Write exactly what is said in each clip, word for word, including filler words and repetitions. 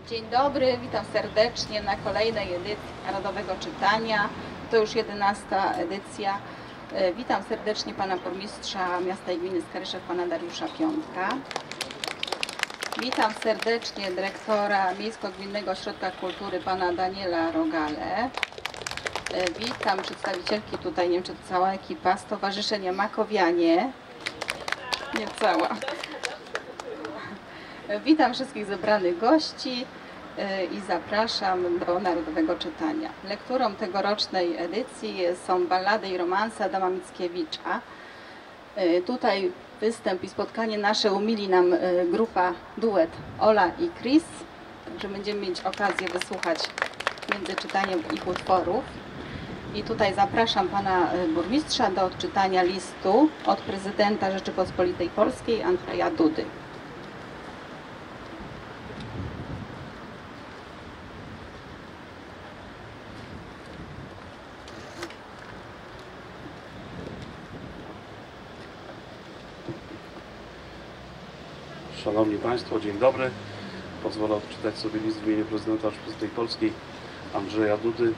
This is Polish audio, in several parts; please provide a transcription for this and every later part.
Dzień dobry, witam serdecznie na kolejnej edycji Narodowego Czytania. To już jedenasta edycja. Witam serdecznie pana burmistrza miasta i gminy Skaryszew, pana Dariusza Piątka. Witam serdecznie dyrektora Miejsko-Gminnego Ośrodka Kultury, pana Daniela Rogale. Witam przedstawicielki, tutaj nie wiem czy to cała ekipa, Stowarzyszenia Makowianie. Nie cała. Witam wszystkich zebranych gości i zapraszam do Narodowego Czytania. Lekturą tegorocznej edycji są ballady i romanse Adama Mickiewicza. Tutaj występ i spotkanie nasze umili nam grupa duet Ola i Chris, także będziemy mieć okazję wysłuchać między czytaniem ich utworów. I tutaj zapraszam pana burmistrza do odczytania listu od prezydenta Rzeczypospolitej Polskiej Andrzeja Dudy. Szanowni Państwo, dzień dobry. Pozwolę odczytać sobie list w imieniu prezydenta Rzeczypospolitej Polskiej Andrzeja Dudy.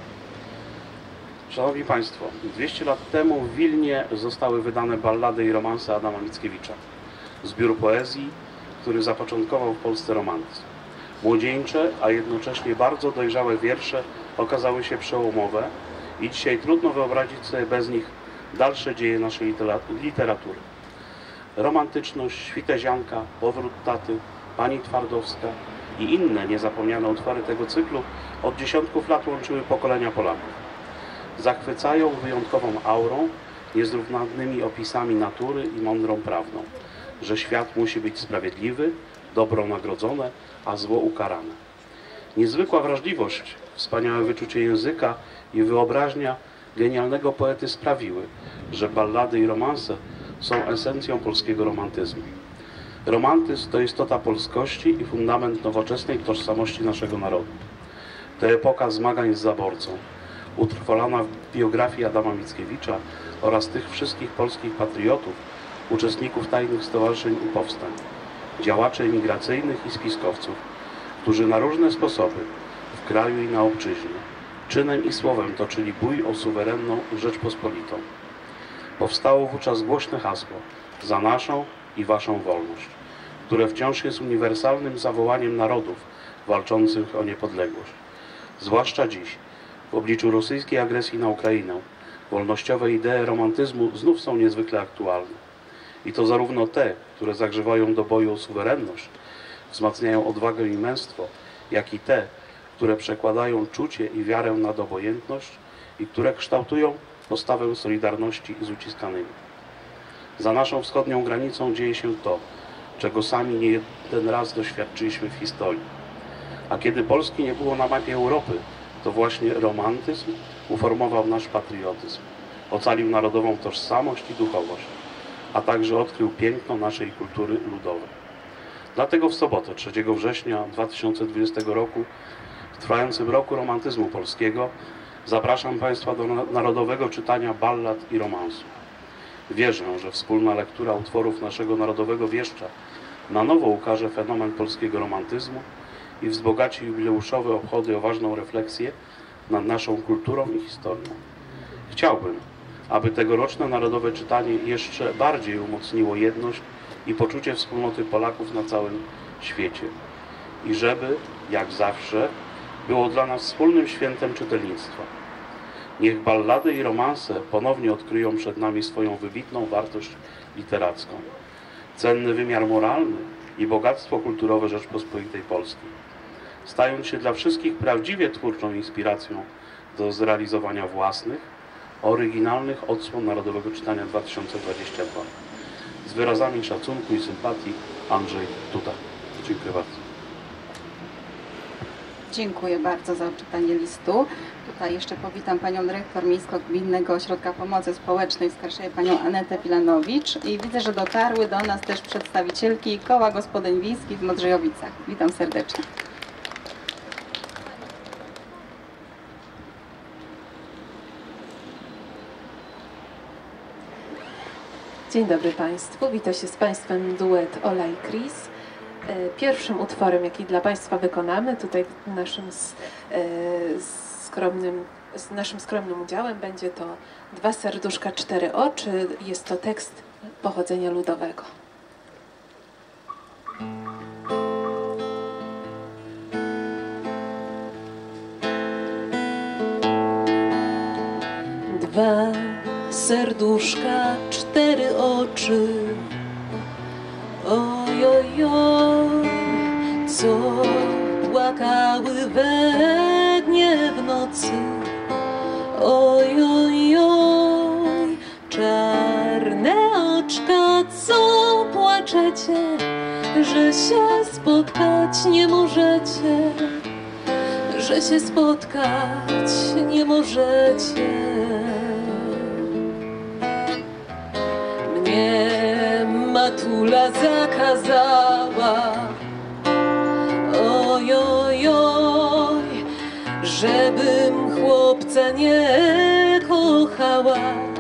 Szanowni Państwo, dwieście lat temu w Wilnie zostały wydane ballady i romanse Adama Mickiewicza. Zbiór poezji, który zapoczątkował w Polsce romantyzm. Młodzieńcze, a jednocześnie bardzo dojrzałe wiersze okazały się przełomowe i dzisiaj trudno wyobrazić sobie bez nich dalsze dzieje naszej literatury. Romantyczność, Świtezianka, Powrót taty, Pani Twardowska i inne niezapomniane utwory tego cyklu od dziesiątków lat łączyły pokolenia Polaków. Zachwycają wyjątkową aurą, niezrównanymi opisami natury i mądrą prawdą, że świat musi być sprawiedliwy, dobro nagrodzone, a zło ukarane. Niezwykła wrażliwość, wspaniałe wyczucie języka i wyobraźnia genialnego poety sprawiły, że ballady i romanse są esencją polskiego romantyzmu. Romantyzm to istota polskości i fundament nowoczesnej tożsamości naszego narodu. To epoka zmagań z zaborcą, utrwalona w biografii Adama Mickiewicza oraz tych wszystkich polskich patriotów, uczestników tajnych stowarzyszeń i powstań, działaczy emigracyjnych i spiskowców, którzy na różne sposoby w kraju i na obczyźnie czynem i słowem toczyli bój o suwerenną Rzeczpospolitą. Powstało wówczas głośne hasło za naszą i waszą wolność, które wciąż jest uniwersalnym zawołaniem narodów walczących o niepodległość. Zwłaszcza dziś, w obliczu rosyjskiej agresji na Ukrainę, wolnościowe idee romantyzmu znów są niezwykle aktualne. I to zarówno te, które zagrzewają do boju o suwerenność, wzmacniają odwagę i męstwo, jak i te, które przekładają czucie i wiarę nad obojętność i które kształtują postawę solidarności z uciskanymi. Za naszą wschodnią granicą dzieje się to, czego sami nie jeden raz doświadczyliśmy w historii. A kiedy Polski nie było na mapie Europy, to właśnie romantyzm uformował nasz patriotyzm, ocalił narodową tożsamość i duchowość, a także odkrył piękno naszej kultury ludowej. Dlatego w sobotę, trzeciego września dwa tysiące dwudziestego roku, w trwającym roku romantyzmu polskiego, zapraszam Państwa do Narodowego Czytania ballad i romansów. Wierzę, że wspólna lektura utworów naszego narodowego wieszcza na nowo ukaże fenomen polskiego romantyzmu i wzbogaci jubileuszowe obchody o ważną refleksję nad naszą kulturą i historią. Chciałbym, aby tegoroczne Narodowe Czytanie jeszcze bardziej umocniło jedność i poczucie wspólnoty Polaków na całym świecie. I żeby, jak zawsze, było dla nas wspólnym świętem czytelnictwa. Niech ballady i romanse ponownie odkryją przed nami swoją wybitną wartość literacką, cenny wymiar moralny i bogactwo kulturowe Rzeczpospolitej Polskiej, stając się dla wszystkich prawdziwie twórczą inspiracją do zrealizowania własnych, oryginalnych odsłon Narodowego Czytania dwa tysiące dwudziestego drugiego. Z wyrazami szacunku i sympatii, Andrzej Duda. Dziękuję bardzo. Dziękuję bardzo za odczytanie listu. Tutaj jeszcze powitam panią dyrektor Miejsko-Gminnego Ośrodka Pomocy Społecznej w Skarszewie, panią Anetę Pilanowicz, i widzę, że dotarły do nas też przedstawicielki Koła Gospodyń Wiejskich w Modrzejowicach. Witam serdecznie. Dzień dobry Państwu. Witam się z Państwem duet Ola i Chris. Pierwszym utworem, jaki dla Państwa wykonamy, tutaj naszym skromnym, z naszym skromnym udziałem, będzie to Dwa serduszka, cztery oczy. Jest to tekst pochodzenia ludowego. Dwa serduszka, cztery oczy. Ojojoj, co płakały we dnie w nocy. Ojojoj, czarne oczka, co płaczecie, że się spotkać nie możecie, że się spotkać nie możecie. Mnie matula zakazała, ojojoj, żebym chłopca nie kochała,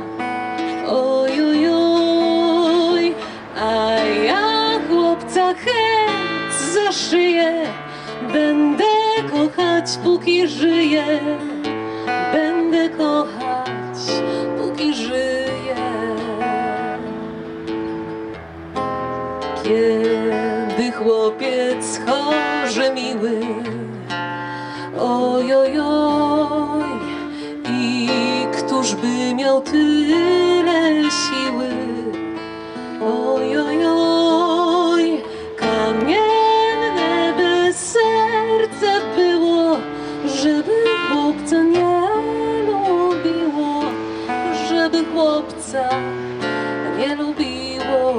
ojojoj, a ja chłopca chęć za szyję, będę kochać póki żyję, będę kochać póki żyję. Kiedy chłopiec chorzy miły, ojojoj, i któż by miał tyle siły, ojojoj, kamienne by serce było, żeby chłopca nie lubiło, żeby chłopca nie lubiło.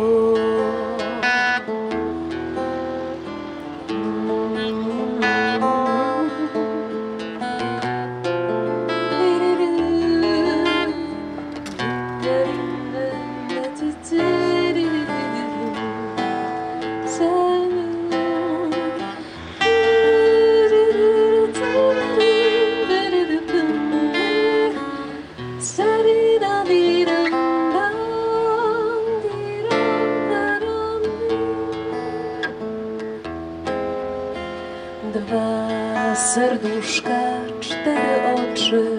Dwa serduszka, cztery oczy.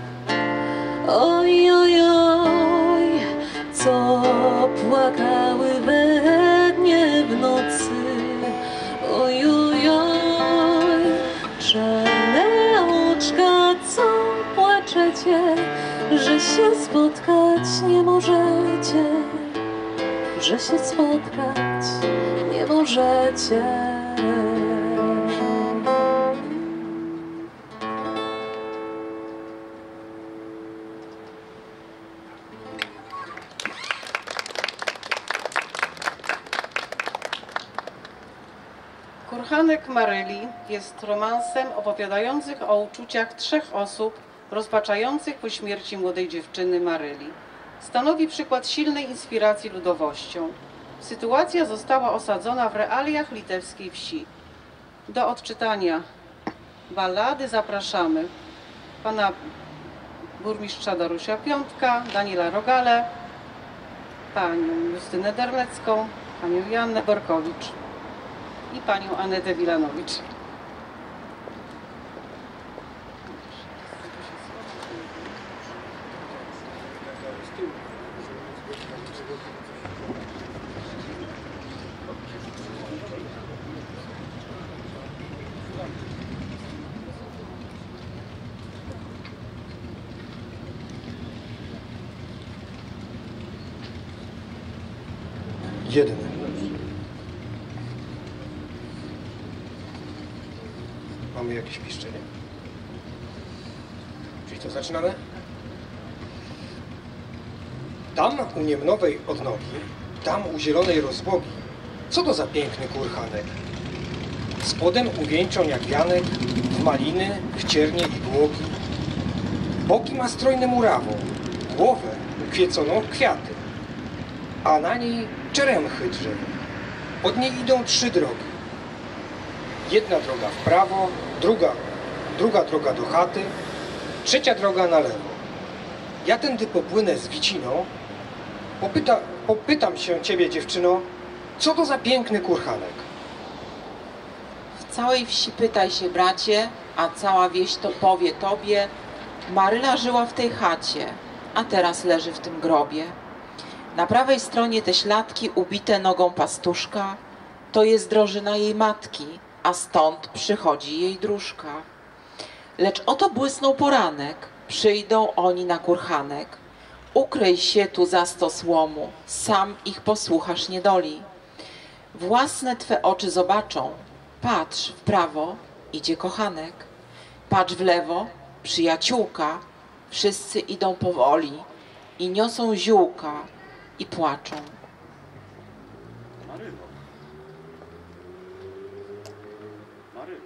Ojojoj, co płakały we dnie w nocy. Ojojoj, czarne oczka, co płaczecie, że się spotkać nie możecie, że się spotkać nie możecie. Kurhanek Maryli jest romansem opowiadającym o uczuciach trzech osób rozpaczających po śmierci młodej dziewczyny Maryli. Stanowi przykład silnej inspiracji ludowością. Sytuacja została osadzona w realiach litewskiej wsi. Do odczytania ballady zapraszamy pana burmistrza Darusia Piątka, Daniela Rogale, panią Justynę Derlecką, panią Joannę Borkowicz i panią Anetę Wilanowicz. Jeden. Mamy jakieś piszczenie? Czyli co, zaczynamy? Tam u Niemnowej odnogi, tam u zielonej rozbogi, co to za piękny kurhanek? Spodem uwieńczą jak wianek, w maliny, w ciernie i głogi. Boki ma strojne murawą, głowę ukwieconą w kwiaty, a na niej czeremchy drzew. Od niej idą trzy drogi. Jedna droga w prawo, druga, druga droga do chaty, trzecia droga na lewo. Ja tędy popłynę z Wiciną, popyta, popytam się ciebie, dziewczyno, co to za piękny kurhanek? Całej wsi pytaj się, bracie, a cała wieś to powie tobie. Maryla żyła w tej chacie, a teraz leży w tym grobie. Na prawej stronie te śladki ubite nogą pastuszka, to jest drożyna jej matki, a stąd przychodzi jej dróżka. Lecz oto błysnął poranek, przyjdą oni na kurhanek. Ukryj się tu za stos łomu, sam ich posłuchasz niedoli. Własne twe oczy zobaczą, patrz w prawo, idzie kochanek. Patrz w lewo, przyjaciółka, wszyscy idą powoli i niosą ziółka i płaczą. Marylo. Marylo.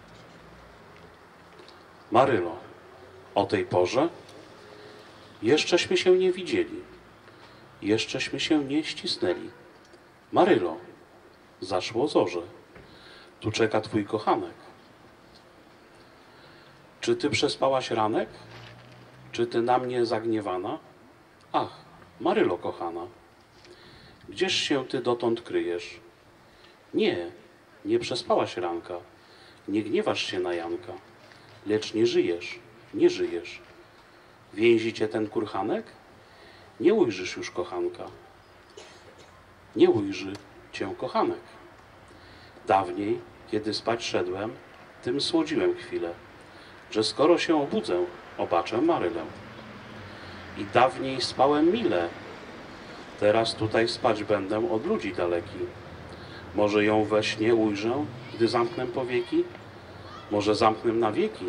Marylo, o tej porze jeszcześmy się nie widzieli, jeszcześmy się nie ścisnęli. Marylo, zaszło zorze, tu czeka twój kochanek. Czy ty przespałaś ranek? Czy ty na mnie zagniewana? Ach, Marylo kochana, gdzież się ty dotąd kryjesz? Nie, nie przespałaś ranka, nie gniewasz się na Janka, lecz nie żyjesz, nie żyjesz. Więzi cię ten kurhanek? Nie ujrzysz już kochanka, nie ujrzy cię kochanek. Dawniej, kiedy spać szedłem, tym słodziłem chwilę, że skoro się obudzę, obaczę Marylę. I dawniej spałem mile, teraz tutaj spać będę od ludzi daleki. Może ją we śnie ujrzę, gdy zamknę powieki? Może zamknę na wieki?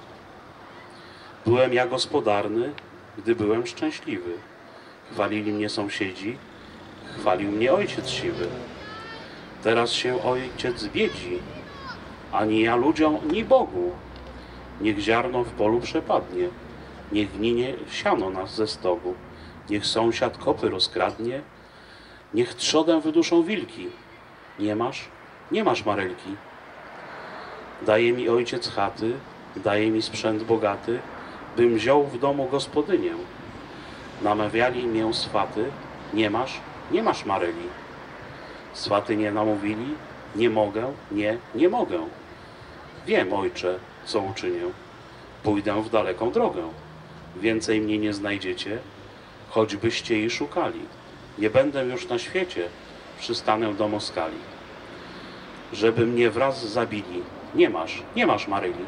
Byłem ja gospodarny, gdy byłem szczęśliwy. Chwalili mnie sąsiedzi, chwalił mnie ojciec siwy. Teraz się ojciec biedzi, ani ja ludziom, ni Bogu. Niech ziarno w polu przepadnie, niech gninie siano nas ze stogu, niech sąsiad kopy rozkradnie, niech trzodę wyduszą wilki. Nie masz? Nie masz Marylki. Daje mi ojciec chaty, daje mi sprzęt bogaty, bym wziął w domu gospodynię. Namawiali mię swaty, nie masz? Nie masz Maryli. Swaty nie namówili, nie mogę, nie, nie mogę. Wiem, ojcze, co uczynię. Pójdę w daleką drogę. Więcej mnie nie znajdziecie, choćbyście jej szukali. Nie będę już na świecie, przystanę do Moskali. Żeby mnie wraz zabili. Nie masz, nie masz Maryli.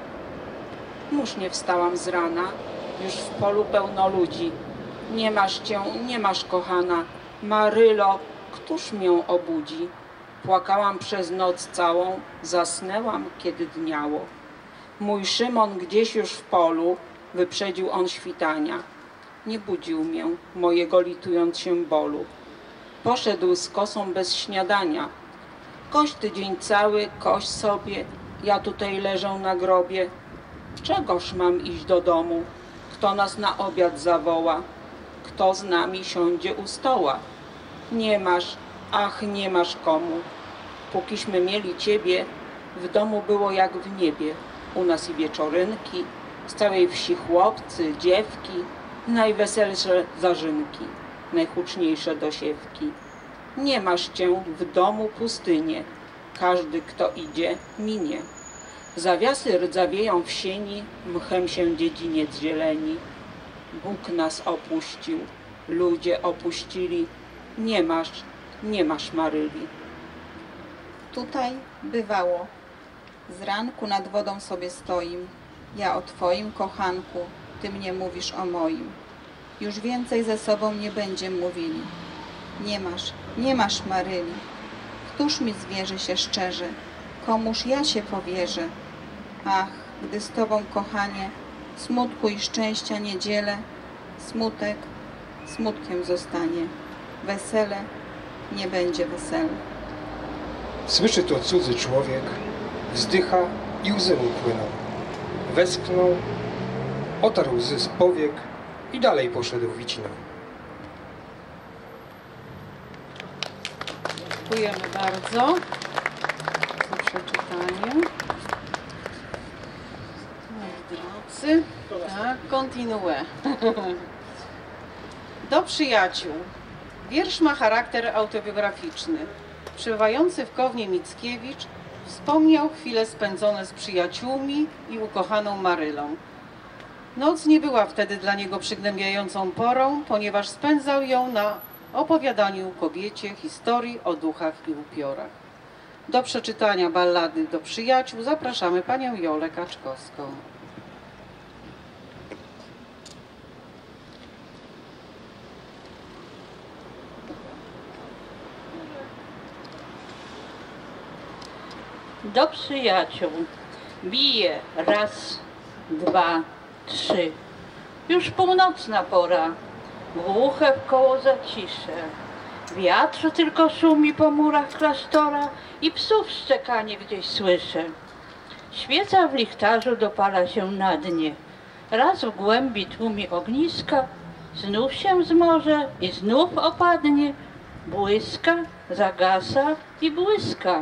Już nie wstałam z rana, już w polu pełno ludzi. Nie masz cię, nie masz kochana, Marylo, któż mię obudzi? Płakałam przez noc całą, zasnęłam, kiedy dniało. Mój Szymon gdzieś już w polu, wyprzedził on świtania. Nie budził mię, mojego litując się bolu. Poszedł z kosą bez śniadania. Koś tydzień cały, koś sobie, ja tutaj leżę na grobie. Czegoż mam iść do domu? Kto nas na obiad zawoła? Kto z nami siądzie u stoła? Nie masz, ach, nie masz komu. Pókiśmy mieli ciebie, w domu było jak w niebie. U nas i wieczorynki, z całej wsi chłopcy, dziewki, najweselsze zarzynki, najhuczniejsze dosiewki. Nie masz cię w domu pustynię, każdy, kto idzie, minie. Zawiasy rdzawieją w sieni, mchem się dziedziniec zieleni. Bóg nas opuścił, ludzie opuścili, nie masz, nie masz Maryli. Tutaj bywało. Z ranku nad wodą sobie stoim. Ja o twoim kochanku, ty mnie mówisz o moim. Już więcej ze sobą nie będziem mówili. Nie masz, nie masz Maryli. Któż mi zwierzy się szczerze? Komuż ja się powierzę? Ach, gdy z tobą, kochanie, smutku i szczęścia nie dzielę, smutek smutkiem zostanie. Wesele nie będzie wesele. Słyszy to cudzy człowiek, wzdycha i łzy mu płyną. Westchnął, otarł łzy z powiek i dalej poszedł wiciną. Dziękujemy bardzo za przeczytanie. Moi drodzy, tak, kontynuuję. Do przyjaciół. Wiersz ma charakter autobiograficzny. Przebywający w Kownie Mickiewicz Wspomniał chwile spędzone z przyjaciółmi i ukochaną Marylą. Noc nie była wtedy dla niego przygnębiającą porą, ponieważ spędzał ją na opowiadaniu kobiecie historii o duchach i upiorach. Do przeczytania ballady do przyjaciół zapraszamy panią Jolę Kaczkowską. Do przyjaciół. Bije raz, dwa, trzy. Już północna pora. Głuche wkoło zacisze. Wiatr tylko szumi po murach klasztora i psów szczekanie gdzieś słyszę. Świeca w lichtarzu dopala się na dnie. Raz w głębi tłumi ogniska, znów się zmoże i znów opadnie. Błyska, zagasa i błyska.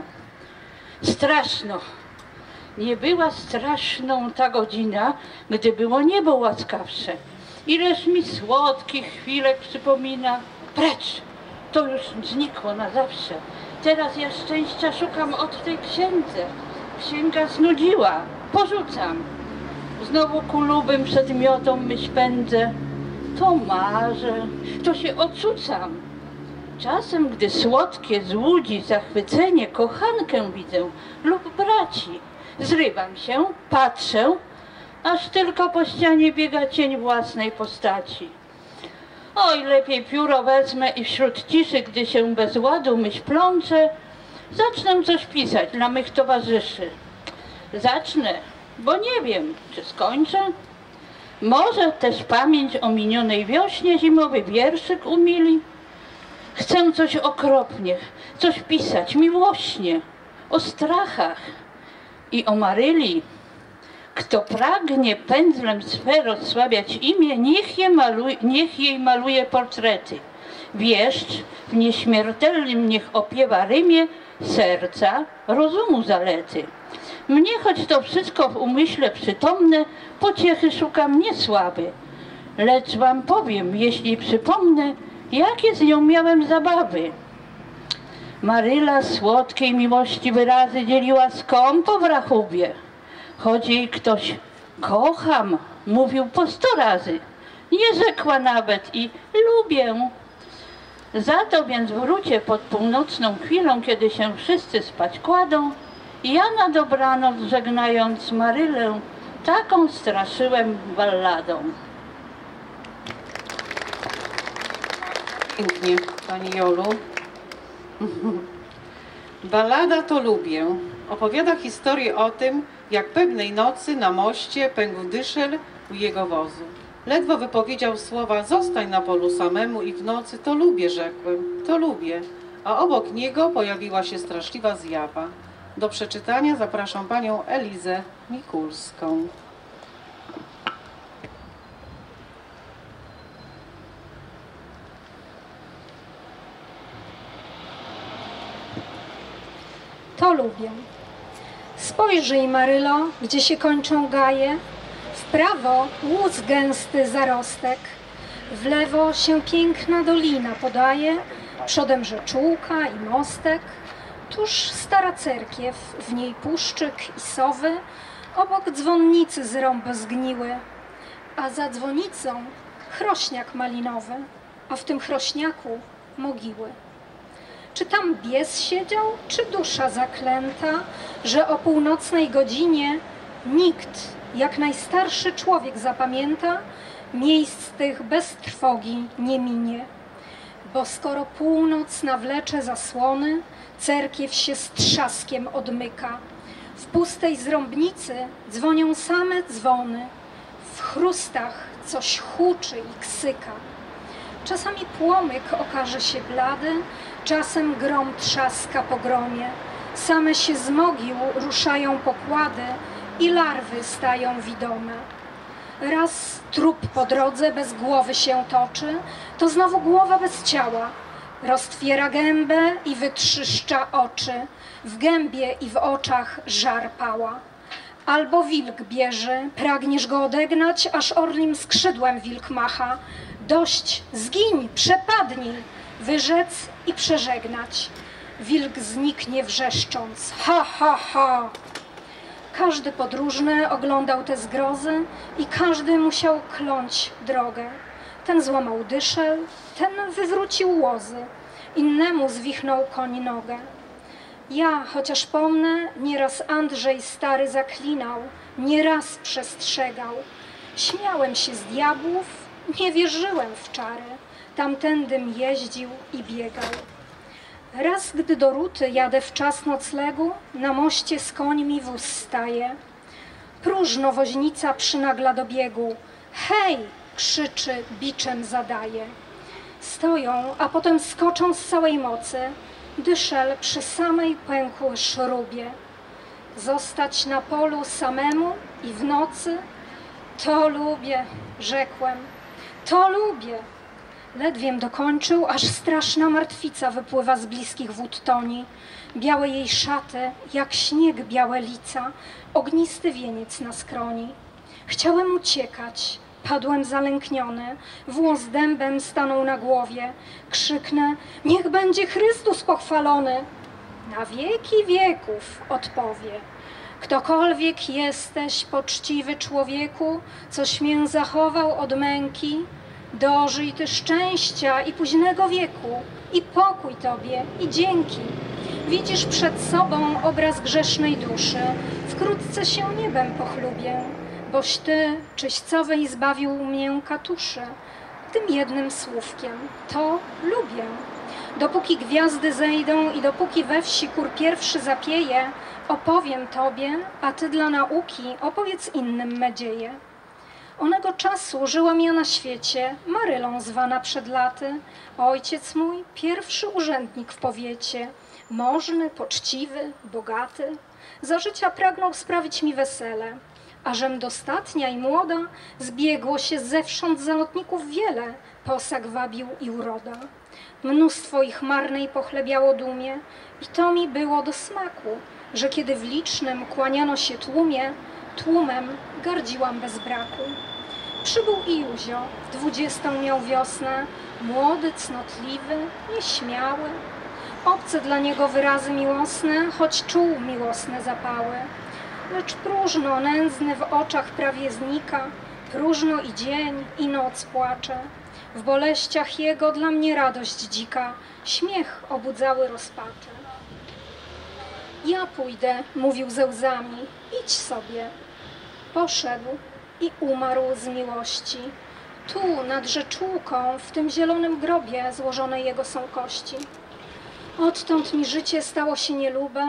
Straszno. Nie była straszną ta godzina, gdy było niebo łaskawsze. Ileż mi słodkich chwilek przypomina. Precz, to już znikło na zawsze. Teraz ja szczęścia szukam od tej księdze. Księga znudziła, porzucam. Znowu ku lubym przedmiotom myśl pędzę. To marzę, to się odrzucam. Czasem, gdy słodkie z łudzi zachwycenie kochankę widzę lub braci, zrywam się, patrzę, aż tylko po ścianie biega cień własnej postaci. Oj, lepiej pióro wezmę i wśród ciszy, gdy się bez ładu myśl plącze, zacznę coś pisać dla mych towarzyszy. Zacznę, bo nie wiem, czy skończę. Może też pamięć o minionej wiośnie zimowy wierszyk umili. Chcę coś okropnie, coś pisać miłośnie, o strachach i o Maryli. Kto pragnie pędzlem swe rozsławiać imię, niech, je maluje, niech jej maluje portrety. Wieszcz w nieśmiertelnym niech opiewa rymie serca, rozumu zalety. Mnie, choć to wszystko w umyśle przytomne, pociechy szukam niesłaby. Lecz wam powiem, jeśli przypomnę, jakie z nią miałem zabawy. Maryla słodkiej miłości wyrazy dzieliła skąpo w rachubie. Choć jej ktoś kocham, mówił po sto razy. Nie rzekła nawet i lubię. Za to więc wrócie pod północną chwilą, kiedy się wszyscy spać kładą, ja na dobranoc żegnając Marylę, taką straszyłem balladą. Pięknie, pani Jolu. Ballada to lubię. Opowiada historię o tym, jak pewnej nocy na moście pękł dyszel u jego wozu. Ledwo wypowiedział słowa zostań na polu samemu i w nocy to lubię, rzekłem, to lubię. A obok niego pojawiła się straszliwa zjawa. Do przeczytania zapraszam panią Elizę Mikulską. To lubię. Spojrzyj, Marylo, gdzie się kończą gaje. W prawo łódź gęsty zarostek, w lewo się piękna dolina podaje, przodem rzeczułka i mostek. Tuż stara cerkiew, w niej puszczyk i sowy, obok dzwonnicy z rąb zgniły, a za dzwonicą chrośniak malinowy, a w tym chrośniaku mogiły. Czy tam bies siedział, czy dusza zaklęta, że o północnej godzinie nikt, jak najstarszy człowiek zapamięta, miejsc tych bez trwogi nie minie. Bo skoro północ nawlecze zasłony, cerkiew się z trzaskiem odmyka. W pustej zrąbnicy dzwonią same dzwony, w chrustach coś huczy i ksyka. Czasami płomyk okaże się blady, czasem grom trzaska po gromie. Same się z mogił ruszają pokłady i larwy stają widome. Raz trup po drodze bez głowy się toczy, to znowu głowa bez ciała. Roztwiera gębę i wytrzyszcza oczy, w gębie i w oczach żar pała. Albo wilk bierze, pragniesz go odegnać, aż orlim skrzydłem wilk macha. Dość, zgiń, przepadnij, wyrzec i przeżegnać. wilk zniknie wrzeszcząc. Ha, ha, ha! Każdy podróżny oglądał te zgrozy i każdy musiał kląć drogę. Ten złamał dyszel, ten wywrócił łozy, innemu zwichnął koń nogę. Ja, chociaż pomnę, nieraz Andrzej stary zaklinał, nieraz przestrzegał. Śmiałem się z diabłów, nie wierzyłem w czary, tamtędym jeździł i biegał. Raz, gdy do Ruty jadę w czas noclegu, na moście z końmi wóz staje. Próżno woźnica przynagla do biegu. Hej! Krzyczy, biczem zadaje. Stoją, a potem skoczą z całej mocy, dyszel przy samej pękłej szrubie. Zostać na polu samemu i w nocy? To lubię, rzekłem, to lubię. Ledwiem dokończył, aż straszna martwica wypływa z bliskich wód toni. Białe jej szaty, jak śnieg białe lica, ognisty wieniec na skroni. Chciałem uciekać, padłem zalękniony, włos dębem stanął na głowie. Krzyknę, niech będzie Chrystus pochwalony. Na wieki wieków odpowie. Ktokolwiek jesteś, poczciwy człowieku, coś mię zachował od męki, dożyj ty szczęścia i późnego wieku, i pokój tobie, i dzięki. Widzisz przed sobą obraz grzesznej duszy, wkrótce się niebem pochlubię, boś ty, czyścowej zbawił mię katuszy, tym jednym słówkiem, to lubię. Dopóki gwiazdy zejdą i dopóki we wsi kur pierwszy zapieje, opowiem tobie, a ty dla nauki opowiedz innym me dzieje. Onego czasu żyłam ja na świecie, Marylą zwana przed laty. Ojciec mój, pierwszy urzędnik w powiecie, możny, poczciwy, bogaty. Za życia pragnął sprawić mi wesele, a żem dostatnia i młoda, zbiegło się zewsząd zalotników wiele, posag wabił i uroda. Mnóstwo ich marnej pochlebiało dumie i to mi było do smaku, że kiedy w licznym kłaniano się tłumie, tłumem gardziłam bez braku. Przybył i Józio, dwudziestą miał wiosnę, młody, cnotliwy, nieśmiały. Obce dla niego wyrazy miłosne, choć czuł miłosne zapały. Lecz próżno nędzny w oczach prawie znika, próżno i dzień, i noc płacze. W boleściach jego dla mnie radość dzika, śmiech obudzały rozpacze. Ja pójdę, mówił ze łzami, idź sobie. Poszedł i umarł z miłości. Tu, nad rzeczułką, w tym zielonym grobie złożone jego są kości. Odtąd mi życie stało się nielube.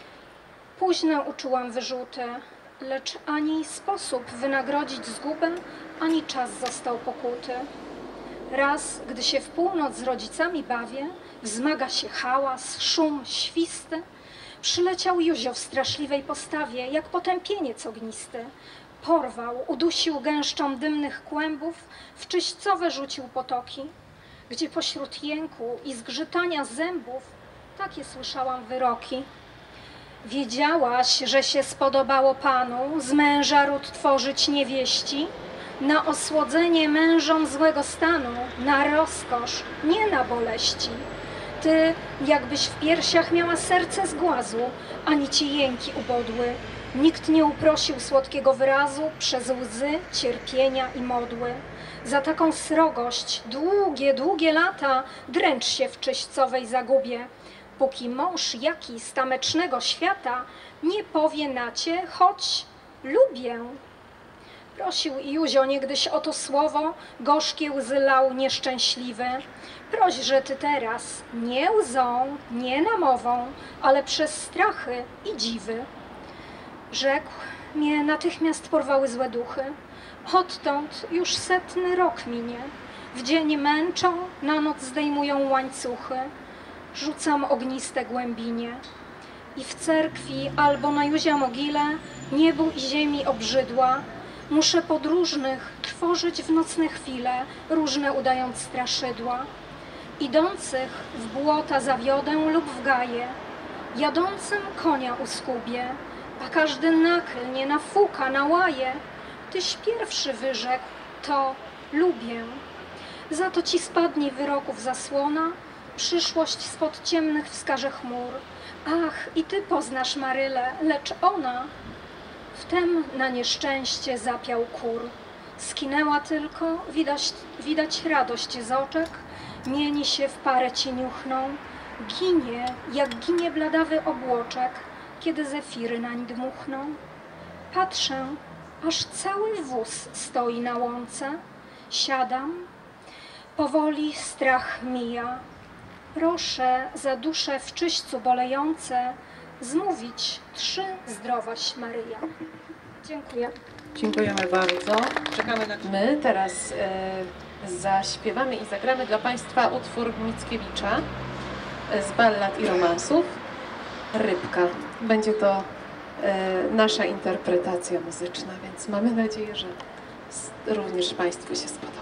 Późno uczułam wyrzuty, lecz ani sposób wynagrodzić zgubę, ani czas został pokuty. Raz, gdy się w północ z rodzicami bawię, wzmaga się hałas, szum, świsty, przyleciał Józio w straszliwej postawie, jak potępieniec ognisty. Porwał, udusił gęszczą dymnych kłębów, w czyścowe rzucił potoki, gdzie pośród jęku i zgrzytania zębów takie słyszałam wyroki. Wiedziałaś, że się spodobało Panu z męża ród tworzyć niewieści, na osłodzenie mężom złego stanu, na rozkosz, nie na boleści. Ty, jakbyś w piersiach miała serce z głazu, ani ci jęki ubodły. Nikt nie uprosił słodkiego wyrazu przez łzy, cierpienia i modły. Za taką srogość długie, długie lata dręcz się w czyścowej zagubie, póki mąż jaki z tamecznego świata nie powie na cię, choć lubię. Prosił Józio niegdyś o to słowo, gorzkie łzy lał nieszczęśliwy. Proś, że ty teraz nie łzą, nie namową, ale przez strachy i dziwy. Rzekł, mnie natychmiast porwały złe duchy. Odtąd już setny rok minie. W dzień męczą, na noc zdejmują łańcuchy. Rzucam ogniste głębinie. I w cerkwi albo na Józia mogile niebu i ziemi obrzydła. Muszę podróżnych trwożyć w nocne chwile, różne udając straszydła. Idących w błota zawiodę lub w gaje, jadącym konia uskubię, a każdy naklnie, nafuka, nałaje. Tyś pierwszy wyrzekł, to lubię. Za to ci spadnie wyroków zasłona, przyszłość spod ciemnych wskaże chmur. Ach, i ty poznasz Marylę, lecz ona wtem na nieszczęście zapiał kur. Skinęła tylko, widać, widać radość z oczek, mieni się w parę cieniuchną, ginie, jak ginie bladawy obłoczek, kiedy zefiry nań dmuchną. Patrzę, aż cały wóz stoi na łące, siadam, powoli strach mija. Proszę za dusze w czyśćcu bolejące zmówić trzy zdrowaś Maryja. Dziękuję. Dziękujemy bardzo. Czekamy na... My teraz e, zaśpiewamy i zagramy dla Państwa utwór Mickiewicza z ballad i romansów Rybka. Będzie to e, nasza interpretacja muzyczna, więc mamy nadzieję, że również Państwu się spodoba.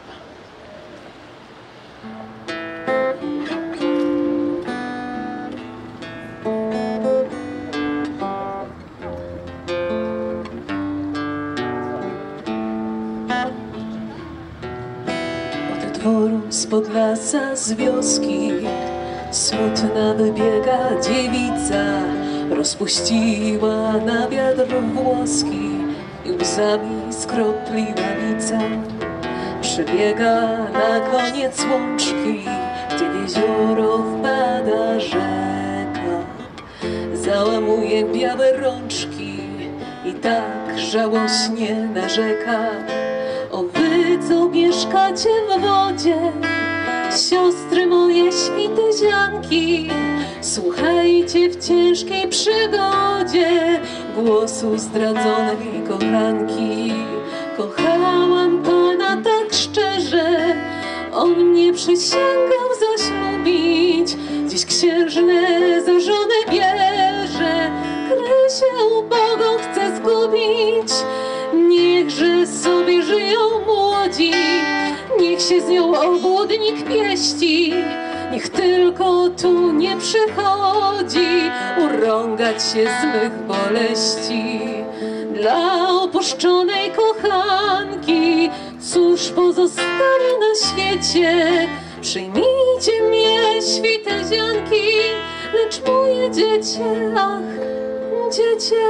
Spod lasa z wioski smutna wybiega dziewica, rozpuściła na wiatr włoski i łzami skropli ławica. Przybiega na koniec łączki, gdzie w jezioro wpada rzeka. Załamuje białe rączki i tak żałośnie narzeka. O wy, co mieszkacie w wodzie, siostry moje świtezianki, słuchajcie w ciężkiej przygodzie głosu zdradzonej kochanki. Kochałam Pana tak szczerze, On mnie przysięgał zaślubić, dziś księżnę za żonę bierze, Krysię ubogą chce zgubić. Niechże sobie żyją młodzi, niech się z nią obłudnik pieści, niech tylko tu nie przychodzi urągać się z mych boleści. Dla opuszczonej kochanki cóż pozostanie na świecie? Przyjmijcie mnie, świtezianki, lecz moje dziecię, ach, dziecię.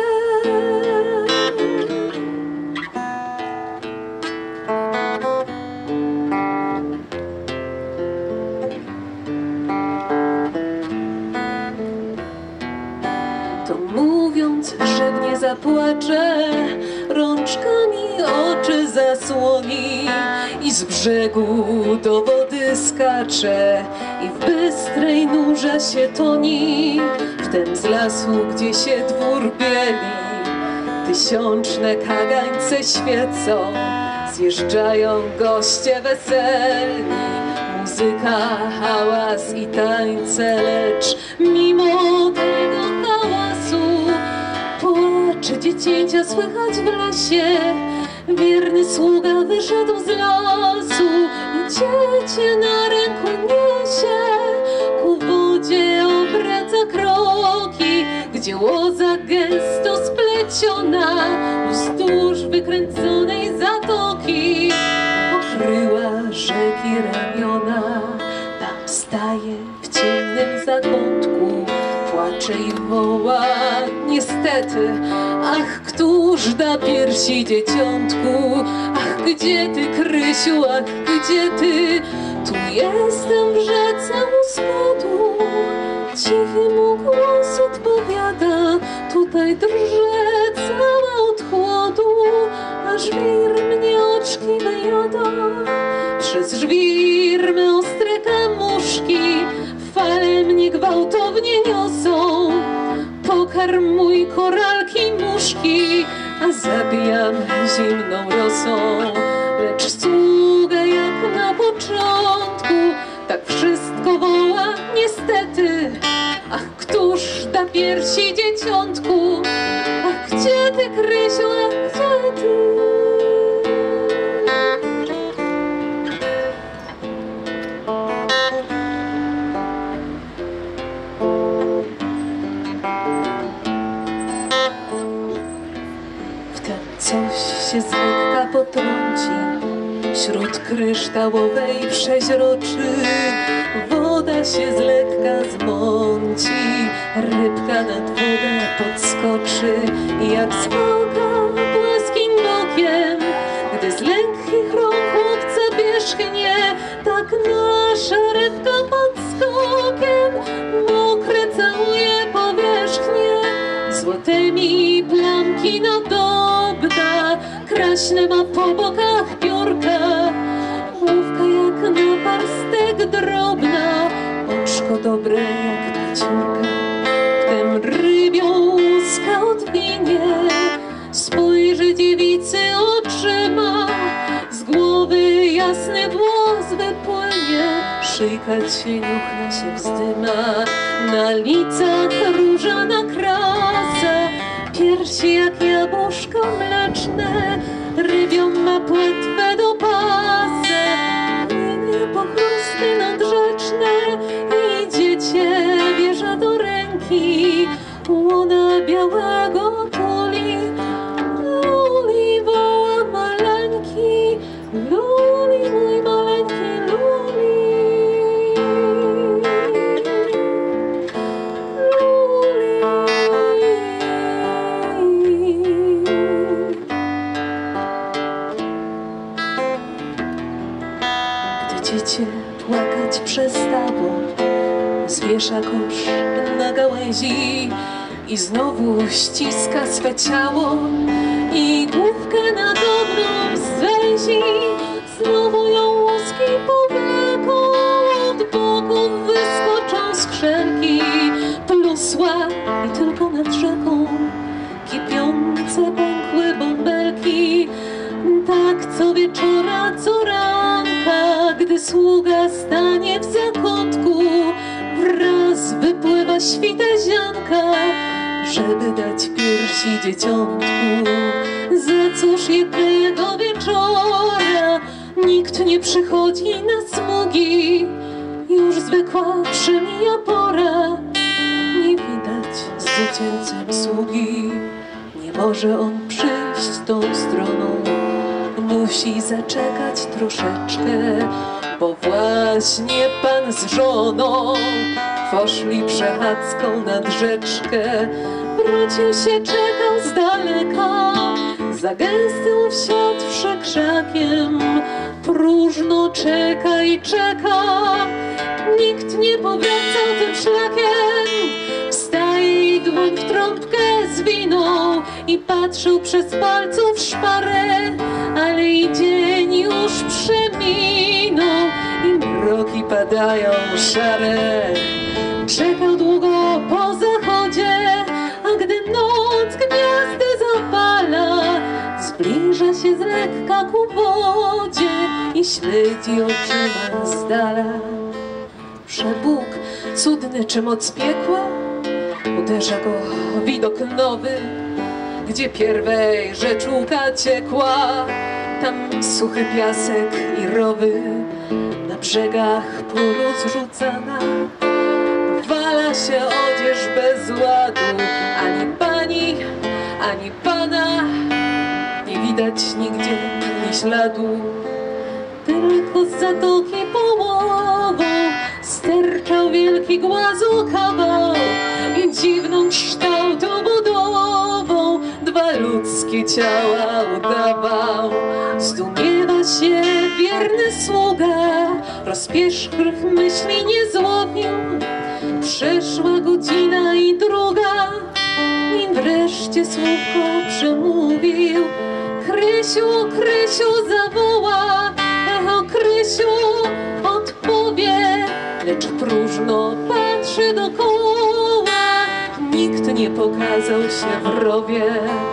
Zapłacze, rączkami oczy zasłoni i z brzegu do wody skacze i w bystrej nurze się toni. Wtem z lasu, gdzie się dwór bieli, tysiączne kagańce świecą, zjeżdżają goście weselni. Muzyka, hałas i tańce, lecz mimo tego hałasu płacze dziecięcia słychać w lesie. Wierny sługa wyszedł z lasu i dziecię na ręku niesie. Ku wodzie obraca kroki, gdzie łoza gęsto spleciona wzdłuż wykręconej zatoki pokryła rzeki ramiona. Tam staje w ciemnym zakątku, płacze i woła niestety. Ach, któż da piersi dzieciątku? Ach, gdzie ty, Krysiu, ach, gdzie ty? Tu jestem w rzece u spodu, cichy mu głos odpowiada. Tutaj drżę cała od chłodu, aż żwir mnie oczki najada. Przez żwir me ostre kamuszki fale mnie gwałtownie niosą. Pokarm mój koralki muszki, a zabijam zimną rosą. Lecz sługa jak na początku tak wszystko woła niestety. Ach, któż da piersi dzieciątku? Ach, gdzie ty, Krysiu, ach, gdzie ty? Wtem coś się z lekka potrąci, wśród kryształowej przeźroczy. Woda się z lekka zmąci, rybka nad wodę podskoczy. Jak smoka płaskim bokiem, gdy z lekkich rąk chłopca wierzchnie, tak nasza rybka pod skokiem mokre całuje powierzchnię. Złotymi plamki nadobna, kraśne ma po bokach piórka. Główka jak naparstek drobna, oczko dobre jak paciurka. Wtem rybią łuska odwinie, spojrzy dziewicy oczyma. Z głowy jasny włos wypłynie, szyjka cieniuchna się wzdyma. Na licach różana krasa, piersi jak jabłuszka mleczne. Rybią ma płetwę do pasa, linie pochrusty nadrzeczne. Idziecie wieża do ręki, łona białego tuli. Luli woła maleńki, luli mój maleńki, luli. Dziecię płakać przestało, zwiesza kosz na gałęzi i znowu ściska swe ciało i główkę nadobną zwęzi. Znowu ją łuski powyką, od boków wyskoczą skrzynki. Plusła i tylko nad rzeką kipiące pękły bąbelki. Tak co wieczora, co ranka, gdy sługa stanie w zakątku, wraz wypływa świtezianka, żeby dać piersi dzieciątku. Za cóż jednego wieczora nikt nie przychodzi na smugi, już zwykła przemija pora, nie widać z dziecięcym sługi. Nie może on przyjść tą stroną, musi zaczekać troszeczkę, bo właśnie pan z żoną poszli przechadzką nad rzeczkę. Wrócił się, czekał z daleka, za gęstym wsiadłszy krzakiem. Próżno czeka i czeka, nikt nie powracał tym szlakiem. Wstaje i dłoń w trąbkę zwinął i patrzył przez palców szparę, ale i dzień już przeminął i mroki padają szare. Czekał długo po zachodzie, a gdy noc gwiazdy zapala, zbliża się z lekka ku wodzie i śledzi oczyma z dala. Przebóg cudny czy moc piekła, uderza go widok nowy, gdzie pierwej rzeczułka ciekła, tam suchy piasek i rowy, na brzegach porozrzucana. Wala się odzież bez ładu, ani pani, ani pana, nie widać nigdzie ni śladu. Tylko z zatoki połową sterczał wielki głazu kawał i dziwną kształtu budową dwa ludzkie ciała udawał. Zdumiewa się wierny sługa, rozpierzchłych myśli nie złowił. Przeszła godzina i druga, i wreszcie słówko przemówił. Krysiu, Krysiu zawoła, echo Krysiu odpowie, lecz próżno patrzy dokoła. Nikt nie pokazał się w rowie,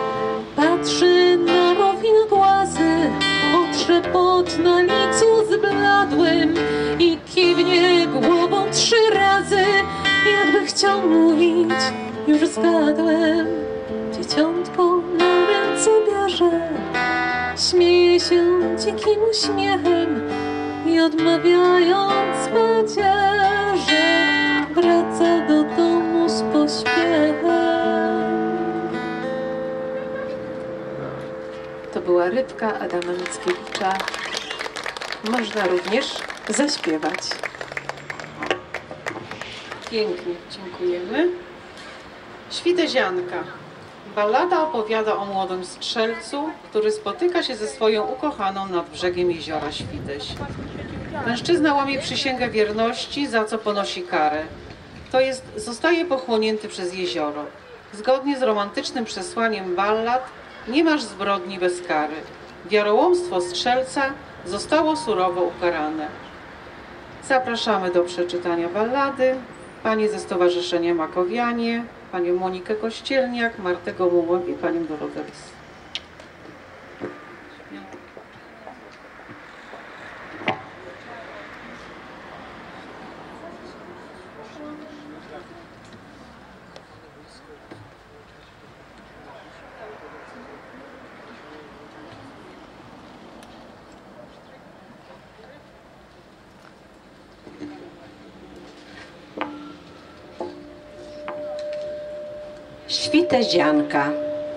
patrzy na row i na głazy, otrze pot na licu zbladłym i kiwnie głową trzy razy, jakby chciał mówić, już zgadłem. Dzieciątko na ręce bierze, śmieje się dzikim uśmiechem i odmawiając pacierze, wraca do domu z pośpiechem. To była Rybka Adama Mickiewicza. Można również zaśpiewać. Pięknie, dziękujemy. Świtezianka. Ballada opowiada o młodym strzelcu, który spotyka się ze swoją ukochaną nad brzegiem jeziora Świteś. Mężczyzna łamie przysięgę wierności, za co ponosi karę. To jest, zostaje pochłonięty przez jezioro. Zgodnie z romantycznym przesłaniem ballad, nie masz zbrodni bez kary. Wiarołomstwo strzelca zostało surowo ukarane. Zapraszamy do przeczytania ballady panie ze Stowarzyszenia Makowianie, panią Monikę Kościelniak, Martę Gomułę i panią Dorotę Rys. Świtezianka.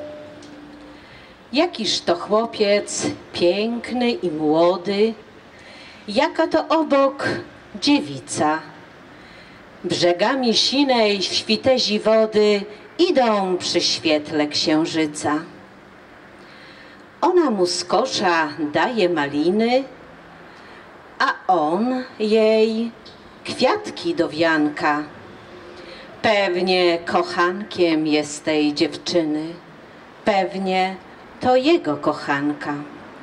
Jakiż to chłopiec piękny i młody, jaka to obok dziewica. Brzegami sinej Świtezi wody idą przy świetle księżyca. Ona mu z kosza daje maliny, a on jej kwiatki do wianka. Pewnie kochankiem jest tej dziewczyny, pewnie to jego kochanka.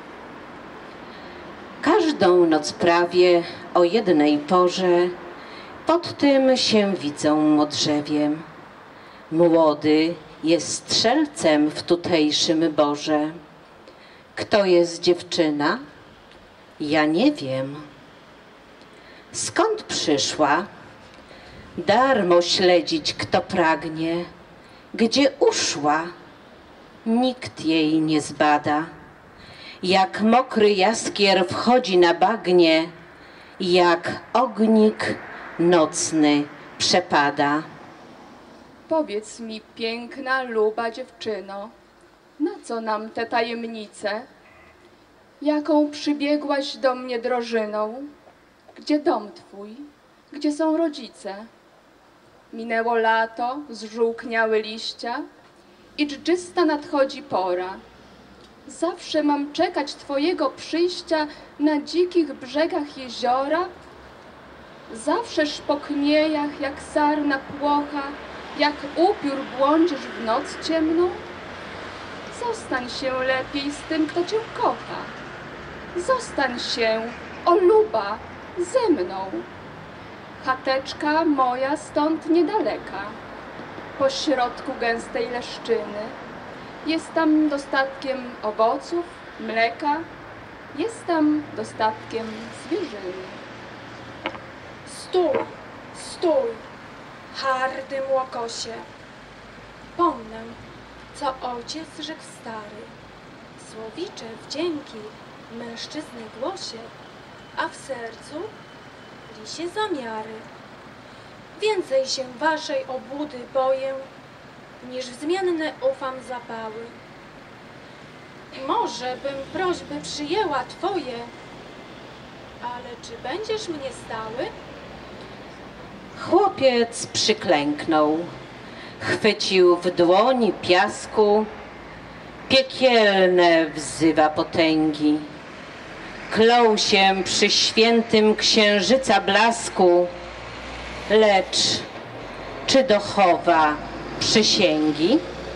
Każdą noc prawie o jednej porze pod tym się widzą modrzewiem. Młody jest strzelcem w tutejszym borze. Kto jest dziewczyna? Ja nie wiem. Skąd przyszła? Darmo śledzić, kto pragnie. Gdzie uszła? Nikt jej nie zbada. Jak mokry jaskier wchodzi na bagnie, jak ognik nocny przepada. Powiedz mi, piękna, luba dziewczyno, na co nam te tajemnice? Jaką przybiegłaś do mnie drożyną? Gdzie dom twój? Gdzie są rodzice? Minęło lato, zżółkniały liścia i dżdżysta nadchodzi pora. Zawsze mam czekać twojego przyjścia na dzikich brzegach jeziora? Zawszeż po kniejach jak sarna płocha, jak upiór błądzisz w noc ciemną? Zostań się lepiej z tym, kto cię kocha. Zostań się, o luba, ze mną. Chateczka moja stąd niedaleka, po środku gęstej leszczyny. Jest tam dostatkiem owoców, mleka, jest tam dostatkiem zwierzyny. Stój, stój, hardy młokosie. Pomnę, co ojciec rzekł stary. Słowicze wdzięki mężczyzny głosie, a w sercu lisie zamiary. Więcej się waszej obłudy boję, niż wzmienne ufam zapały. Może bym prośby przyjęła twoje, ale czy będziesz mnie stały? Chłopiec przyklęknął, chwycił w dłoni piasku, piekielne wzywa potęgi. Klął się przy świętym księżyca blasku, lecz czy dochowa przysięgi?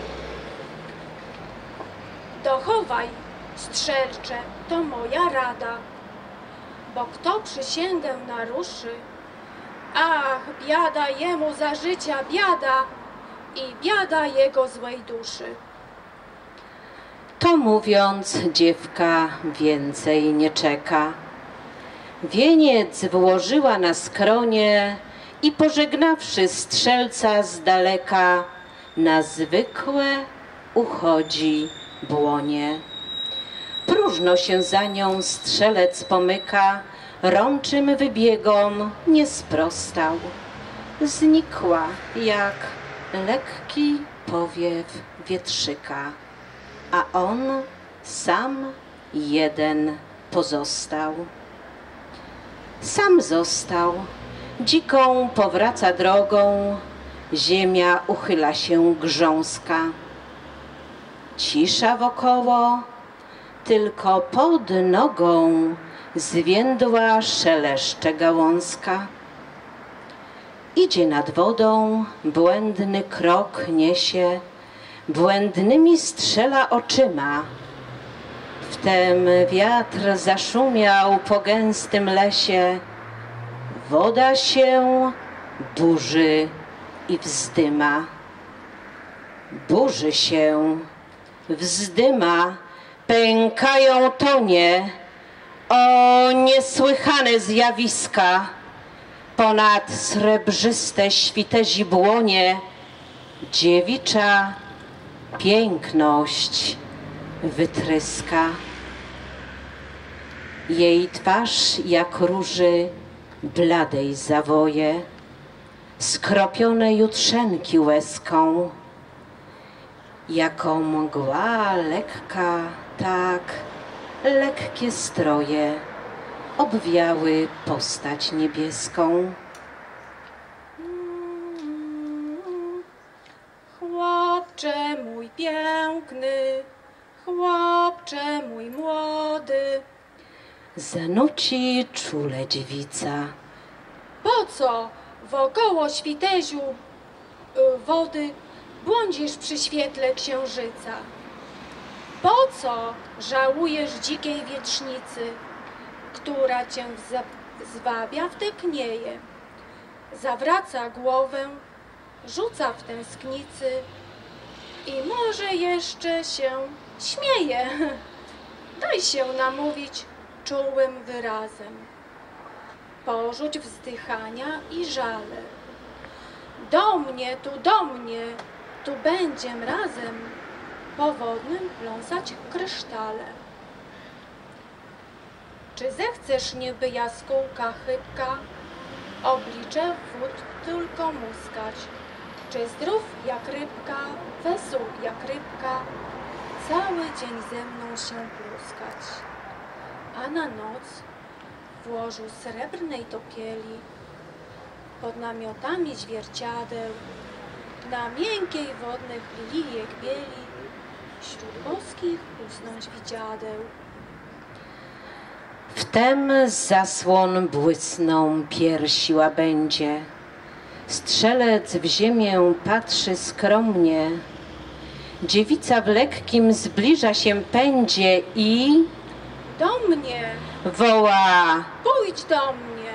Dochowaj, strzelcze, to moja rada, bo kto przysięgę naruszy, ach, biada jemu za życia, biada i biada jego złej duszy. To mówiąc, dziewka więcej nie czeka. Wieniec włożyła na skronie i pożegnawszy strzelca z daleka, na zwykłe uchodzi błonie. Próżno się za nią strzelec pomyka, rączym wybiegom nie sprostał. Znikła jak lekki powiew wietrzyka, a on sam jeden pozostał. Sam został, dziką powraca drogą, ziemia uchyla się grząska. Cisza wokoło, tylko pod nogą zwiędła szeleszcze gałązka. Idzie nad wodą, błędny krok niesie, błędnymi strzela oczyma. Wtem wiatr zaszumiał po gęstym lesie, woda się burzy i wzdyma. Burzy się, wzdyma, pękają tonie, o niesłychane zjawiska. Ponad srebrzyste świte błonie dziewicza piękność wytryska. Jej twarz jak róży bladej zawoje, skropione jutrzenki łezką. Jako mgła lekka, tak lekkie stroje obwiały postać niebieską. Chłopcze mój piękny, chłopcze mój młody. Zanuci czule dziewica. Po co wokoło świteziu y, wody błądzisz przy świetle księżyca? Po co żałujesz dzikiej wietrznicy, która cię zwabia w tęknieje? Zawraca głowę, rzuca w tęsknicy i może jeszcze się śmieje. Daj się namówić czułym wyrazem. Porzuć wzdychania i żale. Do mnie, tu do mnie, tu będziem razem po wodnym pląsać krysztale. Czy zechcesz niby jaskółka chybka, oblicze wód tylko muskać? Czy zdrów jak rybka, wesół jak rybka, cały dzień ze mną się pluskać? A na noc w łożu srebrnej topieli, pod namiotami zwierciadeł, na miękkiej wodnych lilijek bieli, wśród boskich usnąć widziadeł. Wtem z zasłon błysną piersi łabędzie. Strzelec w ziemię patrzy skromnie. Dziewica w lekkim zbliża się pędzie i do mnie woła: pójdź do mnie.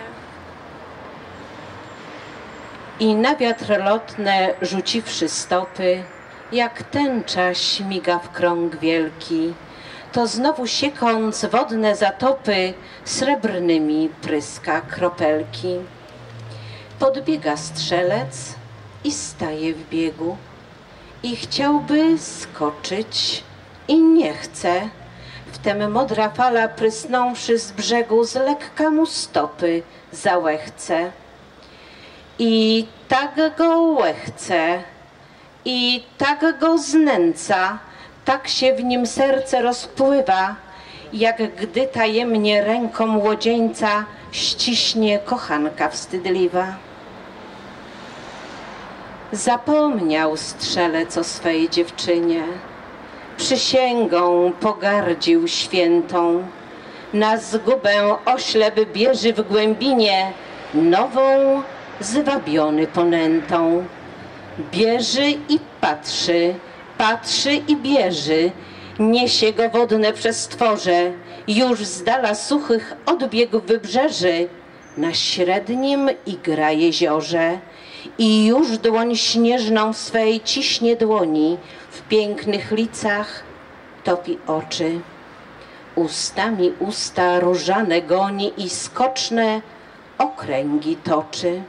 I na wiatr lotne rzuciwszy stopy, jak tęcza śmiga w krąg wielki, to znowu siekąc wodne zatopy, srebrnymi pryska kropelki. Podbiega strzelec i staje w biegu i chciałby skoczyć i nie chce. Wtem modra fala prysnąwszy z brzegu z lekka mu stopy za łechce. I tak go łechce, i tak go znęca, tak się w nim serce rozpływa, jak gdy tajemnie ręką młodzieńca ściśnie kochanka wstydliwa. Zapomniał strzelec o swej dziewczynie, przysięgą pogardził świętą, na zgubę oślep bierze w głębinie nową, zwabiony ponętą. Bierze i patrzy, patrzy i bierze, niesie go wodne przestworze, już z dala suchych odbiegł wybrzeży, na średnim igra jeziorze. I już dłoń śnieżną swej ciśnie dłoni, w pięknych licach topi oczy. Ustami usta różane goni i skoczne okręgi toczy.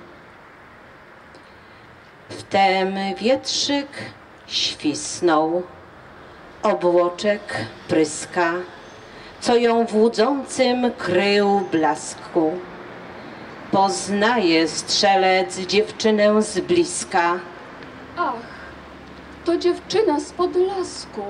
Wtem wietrzyk świsnął, obłoczek pryska, co ją w łudzącym krył blasku. Poznaje strzelec dziewczynę z bliska. Ach, to dziewczyna z Podlasku.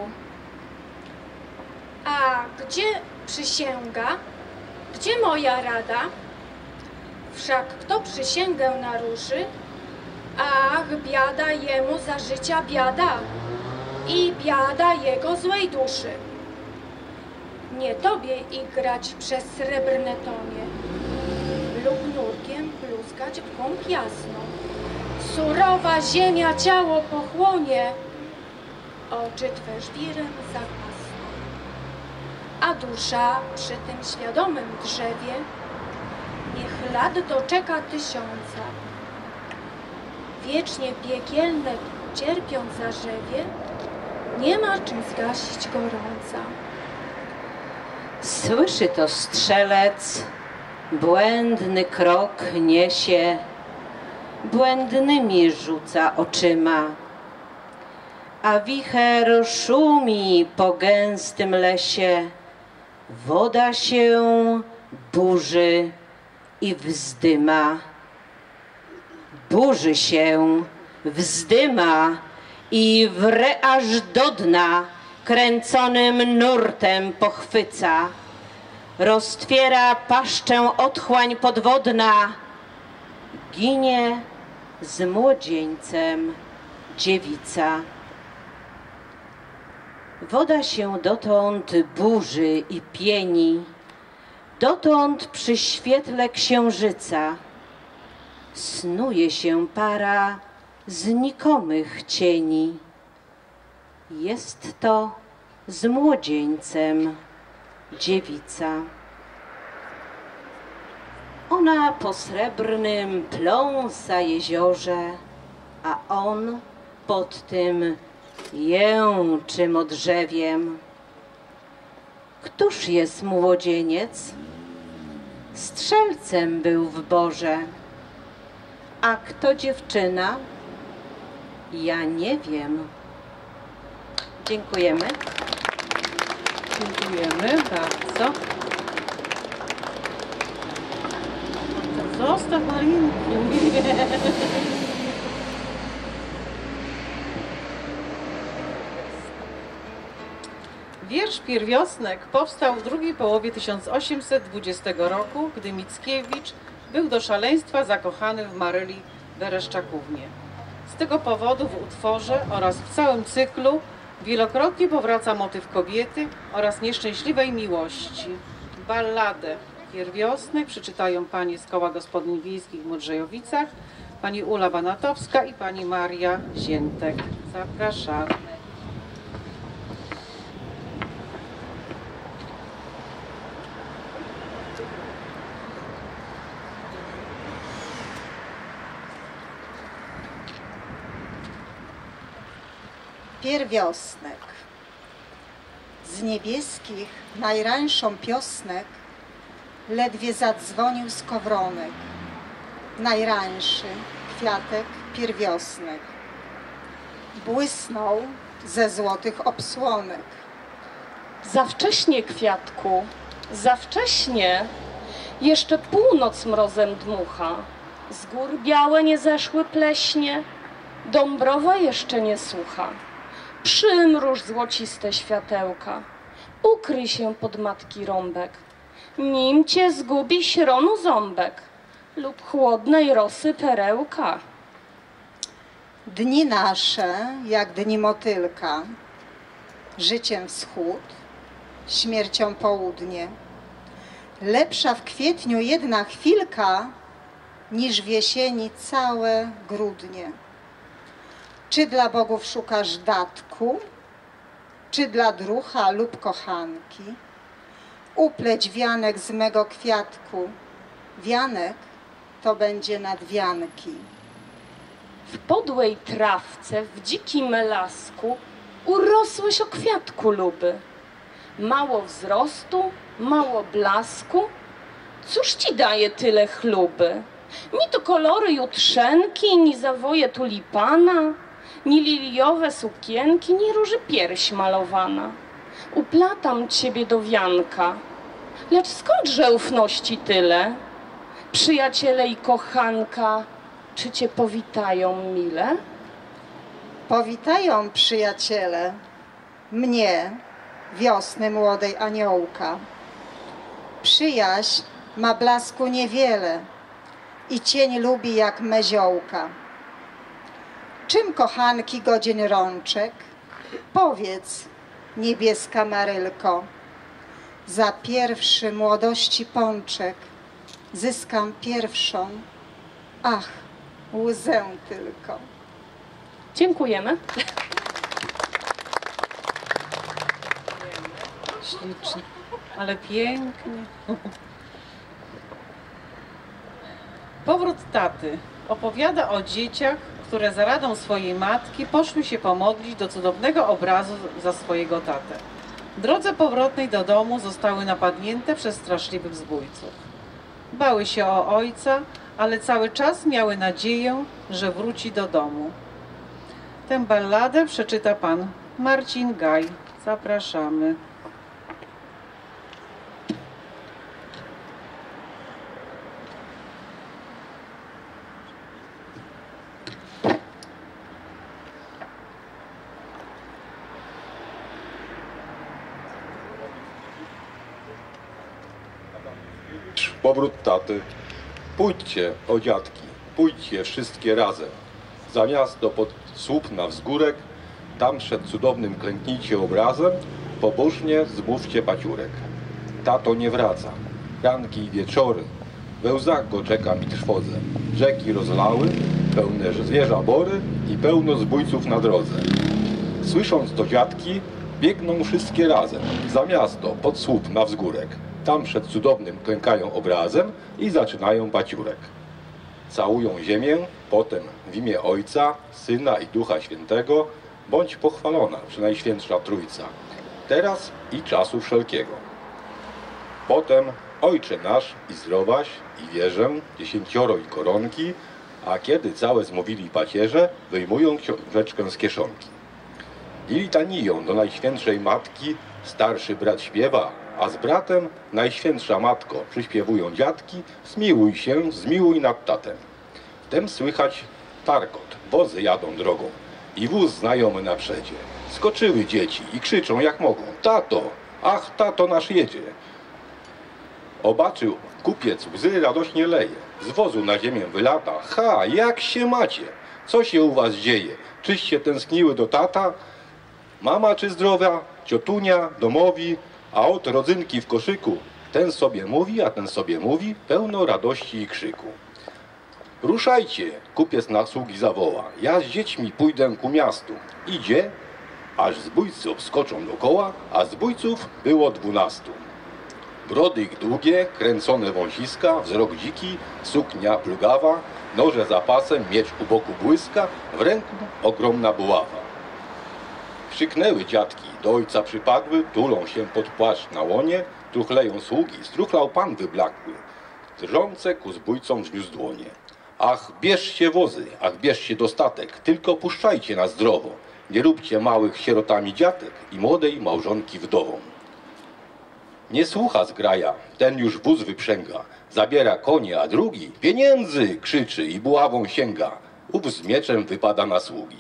A gdzie przysięga? Gdzie moja rada? Wszak kto przysięgę naruszy, ach, biada jemu za życia biada i biada jego złej duszy. Nie tobie igrać przez srebrne tonie lub nurkiem pluskać w kąt jasną. Surowa ziemia ciało pochłonie, oczy twe żwirem zagasną. A dusza przy tym świadomym drzewie niech lat doczeka tysiąca. Wiecznie piekielne cierpiąc zarzewie, nie ma czym zgasić gorąca. Słyszy to strzelec, błędny krok niesie, błędnymi rzuca oczyma, a wicher szumi po gęstym lesie, woda się burzy i wzdyma. Burzy się, wzdyma i wre aż do dna kręconym nurtem pochwyca. Roztwiera paszczę otchłań podwodna, ginie z młodzieńcem dziewica. Woda się dotąd burzy i pieni, dotąd przy świetle księżyca snuje się para znikomych cieni. Jest to z młodzieńcem dziewica. Ona po srebrnym pląsa jeziorze, a on pod tym jęczym odrzewiem. Któż jest młodzieniec? Strzelcem był w borze. A kto dziewczyna? Ja nie wiem. Dziękujemy. Dziękujemy bardzo. Zostaw Marinki. Wiersz Pierwiosnek powstał w drugiej połowie tysiąc osiemset dwudziestego roku, gdy Mickiewicz był do szaleństwa zakochany w Maryli Wereszczakównie. Z tego powodu w utworze oraz w całym cyklu wielokrotnie powraca motyw kobiety oraz nieszczęśliwej miłości. Balladę Pierwiosnek przeczytają panie z Koła Gospodyń Wiejskich w Modrzejowicach, pani Ula Banatowska i pani Maria Ziętek. Zapraszam. Pierwiosnek. Z niebieskich najrańszą piosnek ledwie zadzwonił skowronek. Najrańszy kwiatek pierwiosnek błysnął ze złotych obsłonek. Za wcześnie, kwiatku, za wcześnie. Jeszcze północ mrozem dmucha. Z gór białe nie zeszły pleśnie. Dąbrowa jeszcze nie sucha. Przymruż złociste światełka. Ukryj się pod matki rąbek. Nim cię zgubi śronu ząbek lub chłodnej rosy perełka. Dni nasze, jak dni motylka, życiem wschód, śmiercią południe. Lepsza w kwietniu jedna chwilka, niż w jesieni całe grudnie. Czy dla bogów szukasz datku, czy dla drucha lub kochanki? Upleć wianek z mego kwiatku, wianek to będzie nadwianki. W podłej trawce, w dzikim lasku urosłeś o kwiatku luby. Mało wzrostu, mało blasku, cóż ci daje tyle chluby? Ni to kolory jutrzenki, ni zawoje tulipana, ni liliowe sukienki, ni róży pierś malowana. Uplatam ciebie do wianka, lecz skądże ufności tyle? Przyjaciele i kochanka, czy cię powitają mile? Powitają przyjaciele mnie, wiosny młodej aniołka. Przyjaźń ma blasku niewiele, i cień lubi jak meziołka. Czym kochanki godzien rączek? Powiedz, niebieska Marylko, za pierwszy młodości pączek zyskam pierwszą, ach, łzę tylko. Dziękujemy. Ślicznie, ale pięknie. Powrót taty opowiada o dzieciach, które za radą swojej matki poszły się pomodlić do cudownego obrazu za swojego tatę. W drodze powrotnej do domu zostały napadnięte przez straszliwych zbójców. Bały się o ojca, ale cały czas miały nadzieję, że wróci do domu. Tę balladę przeczyta pan Marcin Gaj. Zapraszamy. Powrót taty. Pójdźcie, o dziadki, pójdźcie wszystkie razem. Za miasto pod słup na wzgórek, tam przed cudownym klęknijcie obrazem, pobożnie zmówcie paciurek. Tato nie wraca, ranki i wieczory, we łzach go czekam i trwodze. Rzeki rozlały, pełne zwierza bory i pełno zbójców na drodze. Słysząc to dziadki, biegną wszystkie razem, za miasto pod słup na wzgórek. Tam przed cudownym klękają obrazem i zaczynają paciurek. Całują ziemię, potem w imię Ojca, Syna i Ducha Świętego, bądź pochwalona Przenajświętsza Trójca, teraz i czasu wszelkiego. Potem Ojcze nasz i zdrowaś i wierzę, dziesięcioro i koronki, a kiedy całe zmówili pacierze, wyjmują książeczkę z kieszonki. I litaniją do Najświętszej Matki starszy brat śpiewa, a z bratem Najświętsza Matko przyśpiewują dziadki, zmiłuj się, zmiłuj nad tatem. Wtem słychać tarkot, wozy jadą drogą i wóz znajomy na przedzie. Skoczyły dzieci i krzyczą jak mogą, tato, ach tato nasz jedzie. Obaczył kupiec, łzy radośnie leje, z wozu na ziemię wylata, ha, jak się macie, co się u was dzieje, czyście tęskniły do tata? Mama czy zdrowa, ciotunia, domowi, a od rodzynki w koszyku, ten sobie mówi, a ten sobie mówi, pełno radości i krzyku. Ruszajcie, kupiec na sługi zawoła, ja z dziećmi pójdę ku miastu. Idzie, aż zbójcy obskoczą dokoła, a zbójców było dwunastu. Brody ich długie, kręcone wąsiska, wzrok dziki, suknia plugawa, noże za pasem, miecz u boku błyska, w ręku ogromna buława. Krzyknęły dziadki, do ojca przypadły, tulą się pod płaszcz na łonie, truchleją sługi, struchlał pan wyblakły, drżące ku zbójcom wzniósł dłonie. Ach, bierzcie wozy, ach, bierzcie dostatek, tylko puszczajcie na zdrowo, nie róbcie małych sierotami dziatek i młodej małżonki wdową. Nie słucha zgraja, ten już wóz wyprzęga, zabiera konie, a drugi pieniędzy krzyczy i buławą sięga, ów z mieczem wypada na sługi.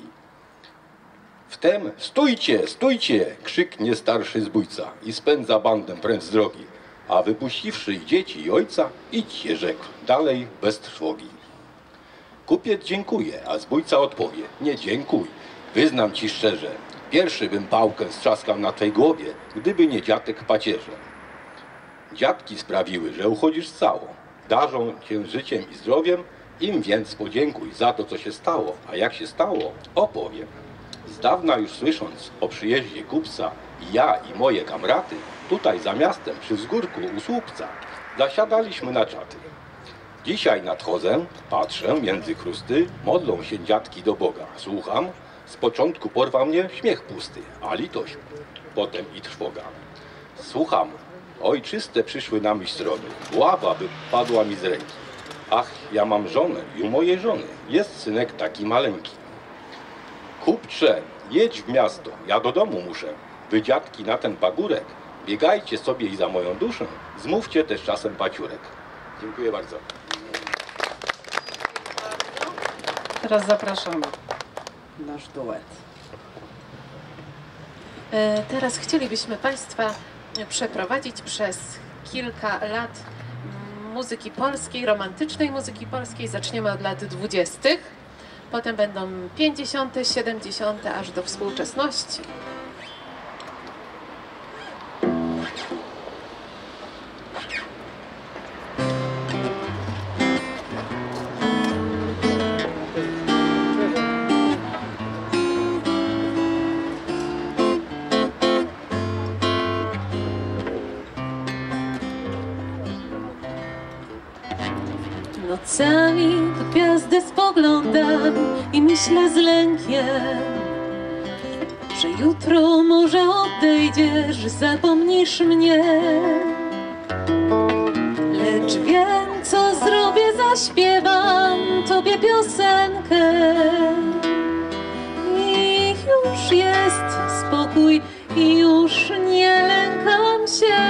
Wtem stójcie, stójcie, krzyknie starszy zbójca i spędza bandę pręd z drogi, a wypuściwszy i dzieci i ojca, idźcie, rzekł, dalej bez trwogi. Kupiec dziękuję, a zbójca odpowie, nie dziękuj, wyznam ci szczerze, pierwszy bym pałkę strzaskał na twej głowie, gdyby nie dziadek pacierze. Dziadki sprawiły, że uchodzisz cało, darzą cię życiem i zdrowiem, im więc podziękuj za to, co się stało, a jak się stało, opowiem. Z dawna już słysząc o przyjeździe kupca, ja i moje kamraty, tutaj za miastem przy wzgórku u słupca, zasiadaliśmy na czaty. Dzisiaj nadchodzę, patrzę między chrusty, modlą się dziadki do Boga. Słucham, z początku porwał mnie śmiech pusty, a litość, potem i trwoga. Słucham, ojczyste przyszły na myśl strony, ława by padła mi z ręki. Ach, ja mam żonę i u mojej żony jest synek taki maleńki. Kupcze, jedź w miasto, ja do domu muszę. Wy dziadki na ten pagórek, biegajcie sobie i za moją duszę, zmówcie też czasem paciurek. Dziękuję bardzo. Teraz zapraszamy nasz duet. E, Teraz chcielibyśmy Państwa przeprowadzić przez kilka lat muzyki polskiej, romantycznej muzyki polskiej. Zaczniemy od lat dwudziestych. Potem będą pięćdziesiąte, siedemdziesiąte aż do współczesności. Nocami do gwiazdy spoglądam i myślę z lękiem, że jutro może odejdziesz, zapomnisz mnie. Lecz wiem, co zrobię, zaśpiewam tobie piosenkę. I już jest spokój i już nie lękam się.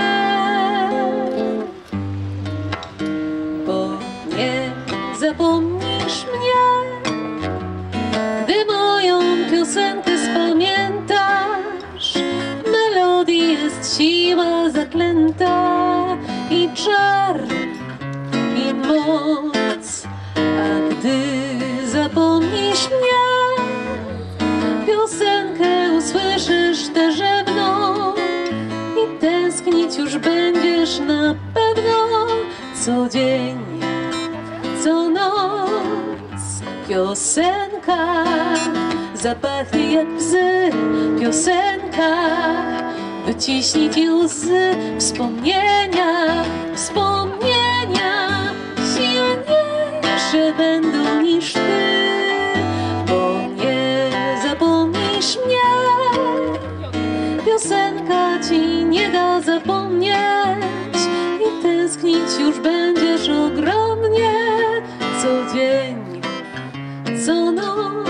Zapomnisz mnie, gdy moją piosenkę spamiętasz. W melodii jest siła zaklęta i czar, i moc. A gdy zapomnisz mnie, piosenkę usłyszysz też ze mną i tęsknić już będziesz na pewno co dzień, co noc. Piosenka zapachnie jak bzy, piosenka wyciśnie ci łzy. Wspomnienia, wspomnienia silniejsze będą niż ty, bo nie zapomnisz mnie. Piosenka ci nie da zapomnieć i tęsknić już będziesz ogromnie co dzień, co noc.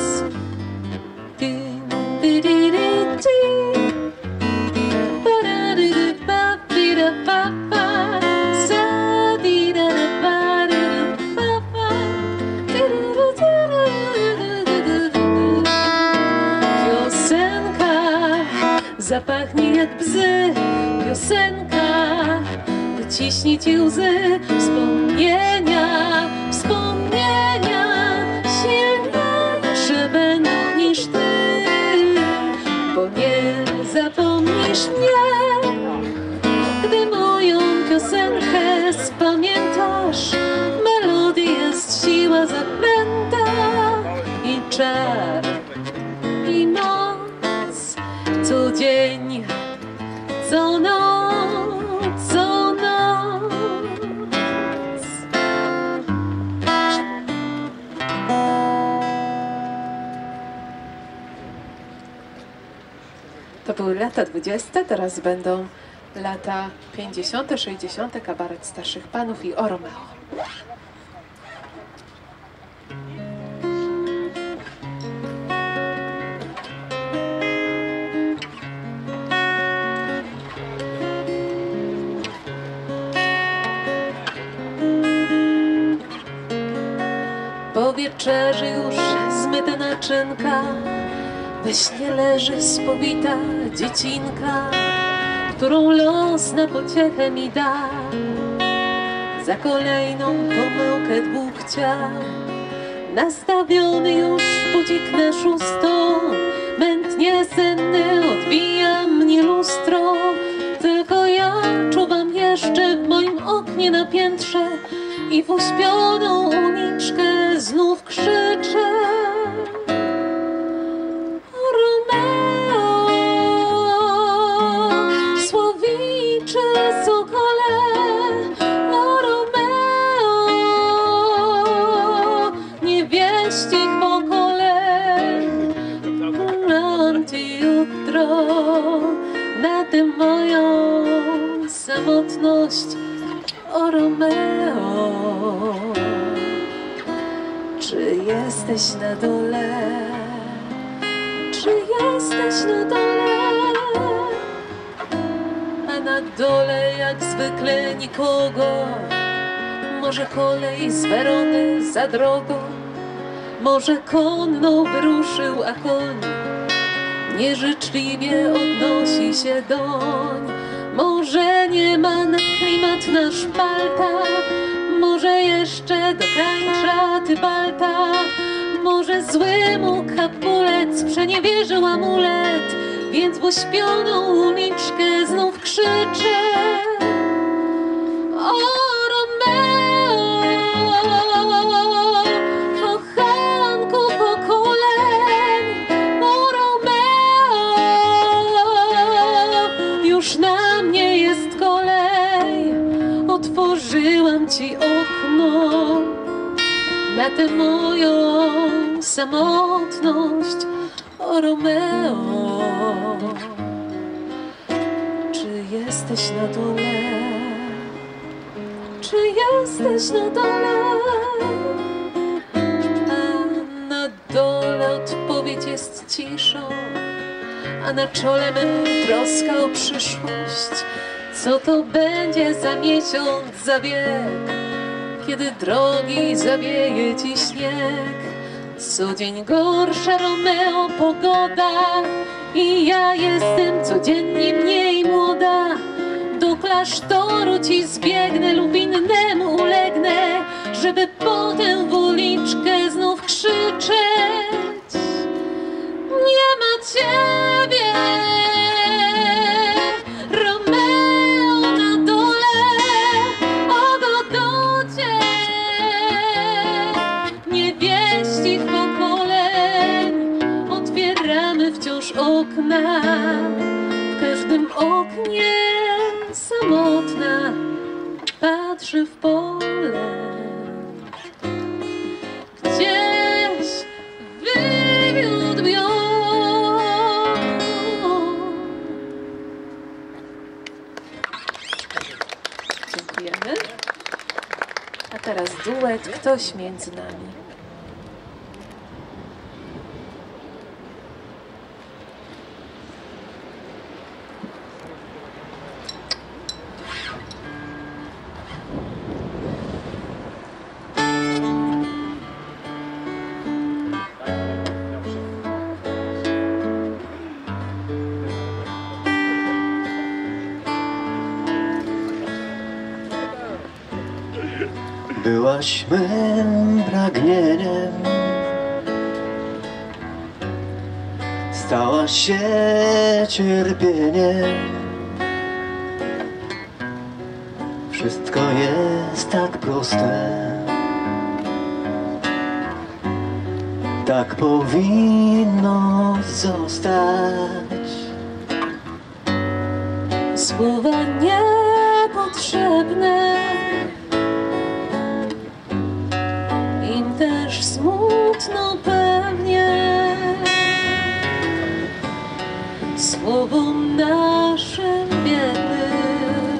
Piosenka zapachnie jak bzy, piosenka wyciśnie ci łzy. Wspomnienia, wspomnienia silniejsze będą niż ty, bo nie zapomnisz mnie, gdy moją piosenkę spamiętasz. W melodii jest siła zaklęta i czar, i moc. Co dzień, co noc, co noc. To były lata dwudzieste, teraz będą lata pięćdziesiąte, sześćdziesiąte, kabaret starszych panów i O Romeo. Po wieczerzy już zmyte naczynka, we śnie leży spowita dziecinka, którą los na pociechę mi da. Za kolejną pomyłkę dwóch ciał nastawiony już budzik na szóstą. Mętnie senny odbija mnie lustro, tylko ja czuwam jeszcze w moim oknie na piętrze i w uśpioną uliczkę znów krzyczę: O Romeo, słowiczy sokole, o Romeo, niewieścich pokoleń. Mam ci jutro na tę moją samotność, o Romeo. Czy jesteś na dole? Czy jesteś na dole? A na dole jak zwykle nikogo. Może kolej z Werony za drogą, może konną wyruszył, a koń nieżyczliwie odnosi się doń. Może Może nie ma na klimat nasz Malta, może jeszcze dokańcza Tybalta, może zły mu kapulec przeniewierzył amulet, więc w ośpioną uliczkę znów krzyczę: o Romeo, kochanku pokoleń, o Romeo, już na mnie jest kolej. Otworzyłam ci okno na tę moją samotność, o Romeo. Czy jesteś na dole? Czy jesteś na dole? A na dole odpowiedź jest ciszą, a na czole mym troska o przyszłość. Co to będzie za miesiąc, za wiek, kiedy drogi zawieje ci śnieg? Co dzień gorsza, Romeo, pogoda i ja jestem codziennie mniej młoda. Do klasztoru ci zbiegnę lub innemu ulegnę, żeby potem w uliczkę znów krzyczeć: nie ma ciebie, Romeo, na dole, o Godocie, niewieścich pokoleń. Otwieramy wciąż okna, w każdym oknie samotna patrzy w pole. Gdzieś wywiódł ją. Dziękujemy. A teraz duet Ktoś między nami. Byłaś mym pragnieniem, stałaś się cierpieniem. Wszystko jest tak proste, tak powinno zostać. Słowa niepotrzebne, im też smutno pewnie. Słowom naszym biednym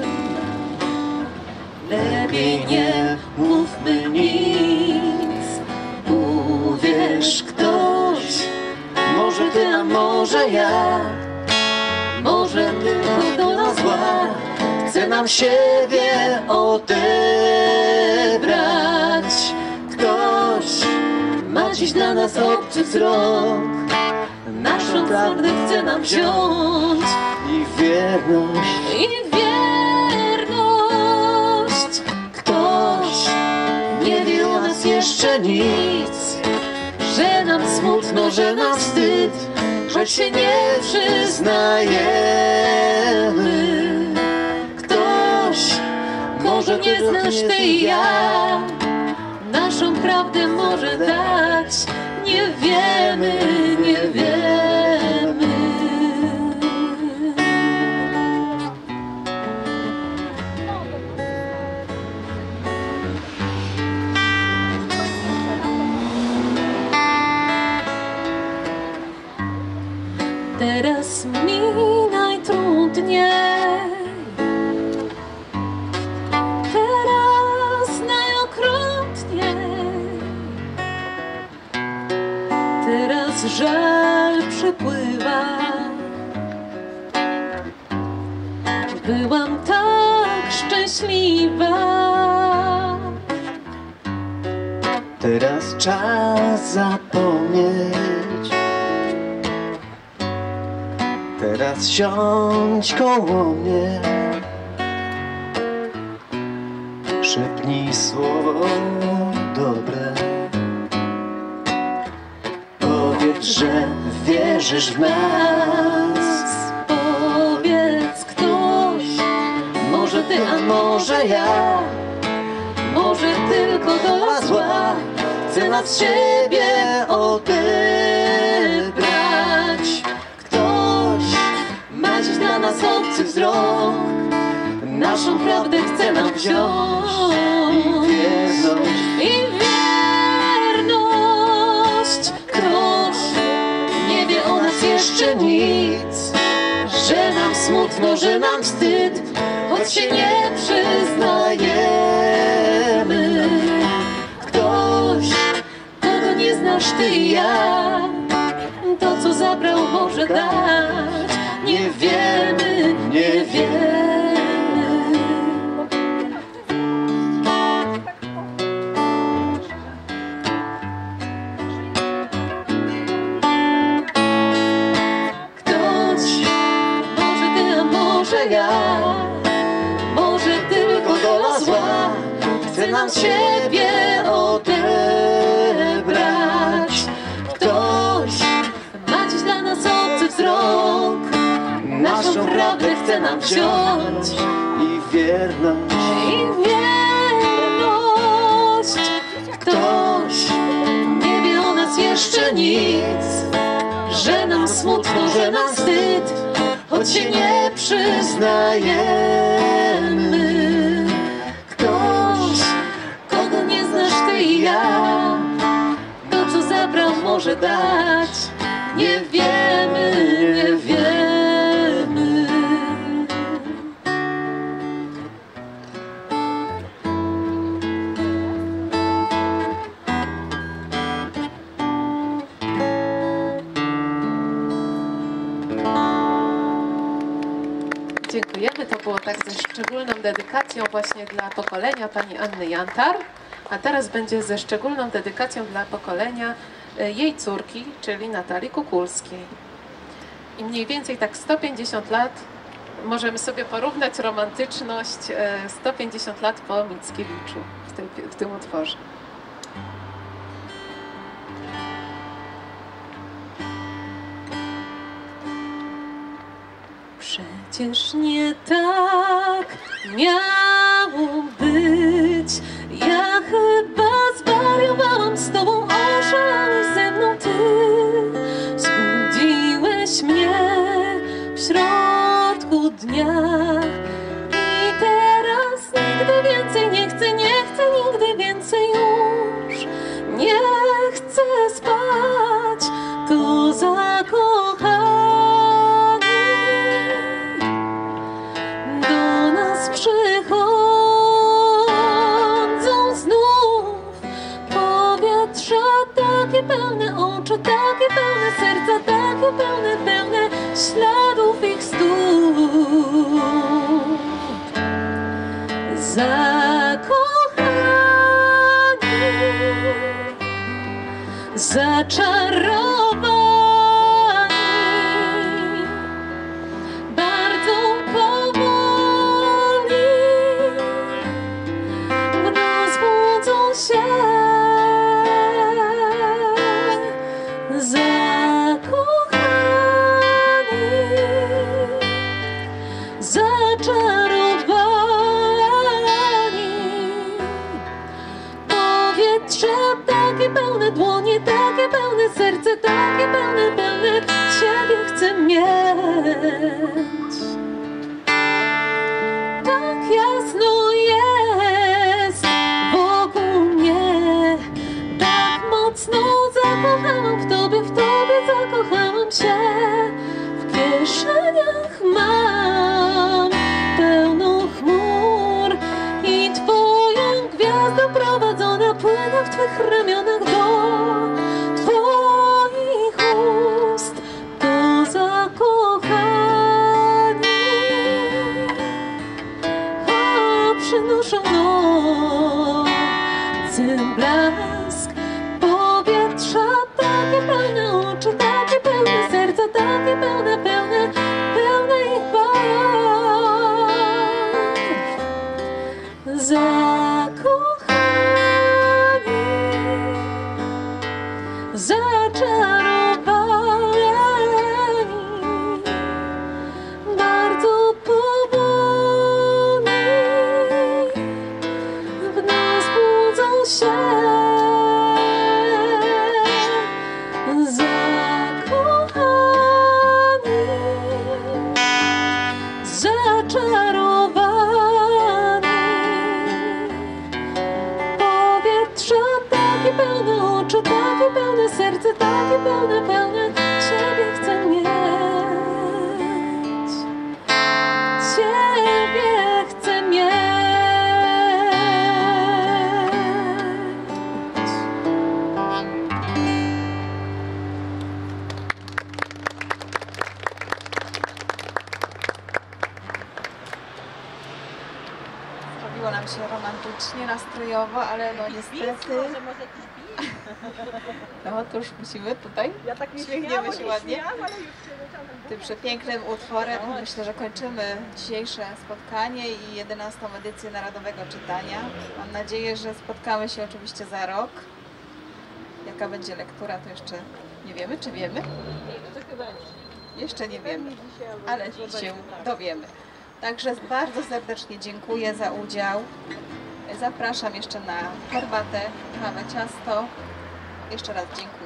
lepiej nie mówmy nic. Uwierz, ktoś, Może ty, a może ja, może tylko dola zła chce nam siebie odebrać. Ktoś ma dziś dla nas obcy wzrok, naszą prawdę chce nam wziąć. I wierność, I wierność. Ktoś nie wie o nas jeszcze nic, że nam smutno, że nam wstyd, że się nie przyznajemy. Ktoś, może nie znasz ty i ja, naszą prawdę może dać. Nie wiemy, nie wiemy. Teraz mi najtrudniej, teraz najokrutniej, teraz żal przepływa. Byłam tak szczęśliwa. teraz czas zapomnieć. Teraz siądź koło mnie szepnij słowo dobre. Powiedz, że wierzysz w nas. Powiedz ktoś, Może ty, a może ja. może tylko do zła, Chce nas z siebie odebrać. Ktoś ma dziś dla nas obcy wzrok, naszą prawdę chce nam wziąć. I wierność, i wierność. Ktoś nie wie o nas jeszcze nic, że nam smutno, że nam wstyd, choć się nie przyznajemy. Ktoś, kogo nie znasz ty i ja, to co zabrał może dać. Nie wiemy, nie wiemy. Ktoś, może ty, a może ja, może tylko do zła, chce nam siebie odebrać. Ktoś ma dziś dla nas obcy wzrok, naszą prawdę chce nam wziąć. I wierność, i wierność. ktoś nie wie o nas jeszcze nic, że nam smutno, że nam wstyd, choć się nie przyznajemy. Ktoś, kogo nie znasz ty i ja, to co zabrał może dać. Nie wiemy, nie wiemy. Dziękujemy. To było tak ze szczególną dedykacją właśnie dla pokolenia pani Anny Jantar. A teraz będzie ze szczególną dedykacją dla pokolenia jej córki, czyli Natalii Kukulskiej. I mniej więcej tak sto pięćdziesiąt lat możemy sobie porównać romantyczność sto pięćdziesiąt lat po Mickiewiczu w tym, w tym utworze. Przecież nie tak miało być. Ja chyba zwariowałam z tobą, oszalałeś ze mną ty. Zbudziłeś mnie w środku dnia i teraz nigdy więcej nie chcę, nie chcę nigdy więcej już. Nie chcę spać, to zakochani do nas przychodzą znów. Powietrza takie pełne, oczy takie pełne, serca takie pełne, pełne śladów ich stóp. Zakochani, zaczarowani, bardzo powoli rozbudzą się. Zakochani, zaczarowani. Powietrze takie pełne, dłonie takie pełne, serce takie pełne, pełne ciebie chcę mieć. Tak jasno jest wokół mnie, tak mocno zakochałam w tobie, w tobie zakochałam się. W kieszeniach mam pełno chmur i twoją gwiazdę prowadzona płynę w twych ramionach do twoich ust. To zakochani, a przynoszą nocy blask. Powietrza takie pełne, oczy takie pełne, serca takie pełne, pełne, pełne ich barw. Zakochani, się zakochani, zaczarowani. Powietrza takie pełne oczu, takie pełne serce, takie pełne, pełne Ciebie chcę mieć. Ciebie chcę mieć. Zrobiło nam się romantycznie, nastrojowo, ale no niestety... No to już musimy tutaj, ja tak śmiechniemy się ładnie. Tym przepięknym utworem myślę, że kończymy dzisiejsze spotkanie i jedenastą edycję Narodowego Czytania. Mam nadzieję, że spotkamy się oczywiście za rok. Jaka będzie lektura, to jeszcze nie wiemy, czy wiemy? Jeszcze nie wiemy, ale się dowiemy. Także bardzo serdecznie dziękuję za udział. Zapraszam jeszcze na herbatę, kawę, ciasto. Jeszcze raz dziękuję.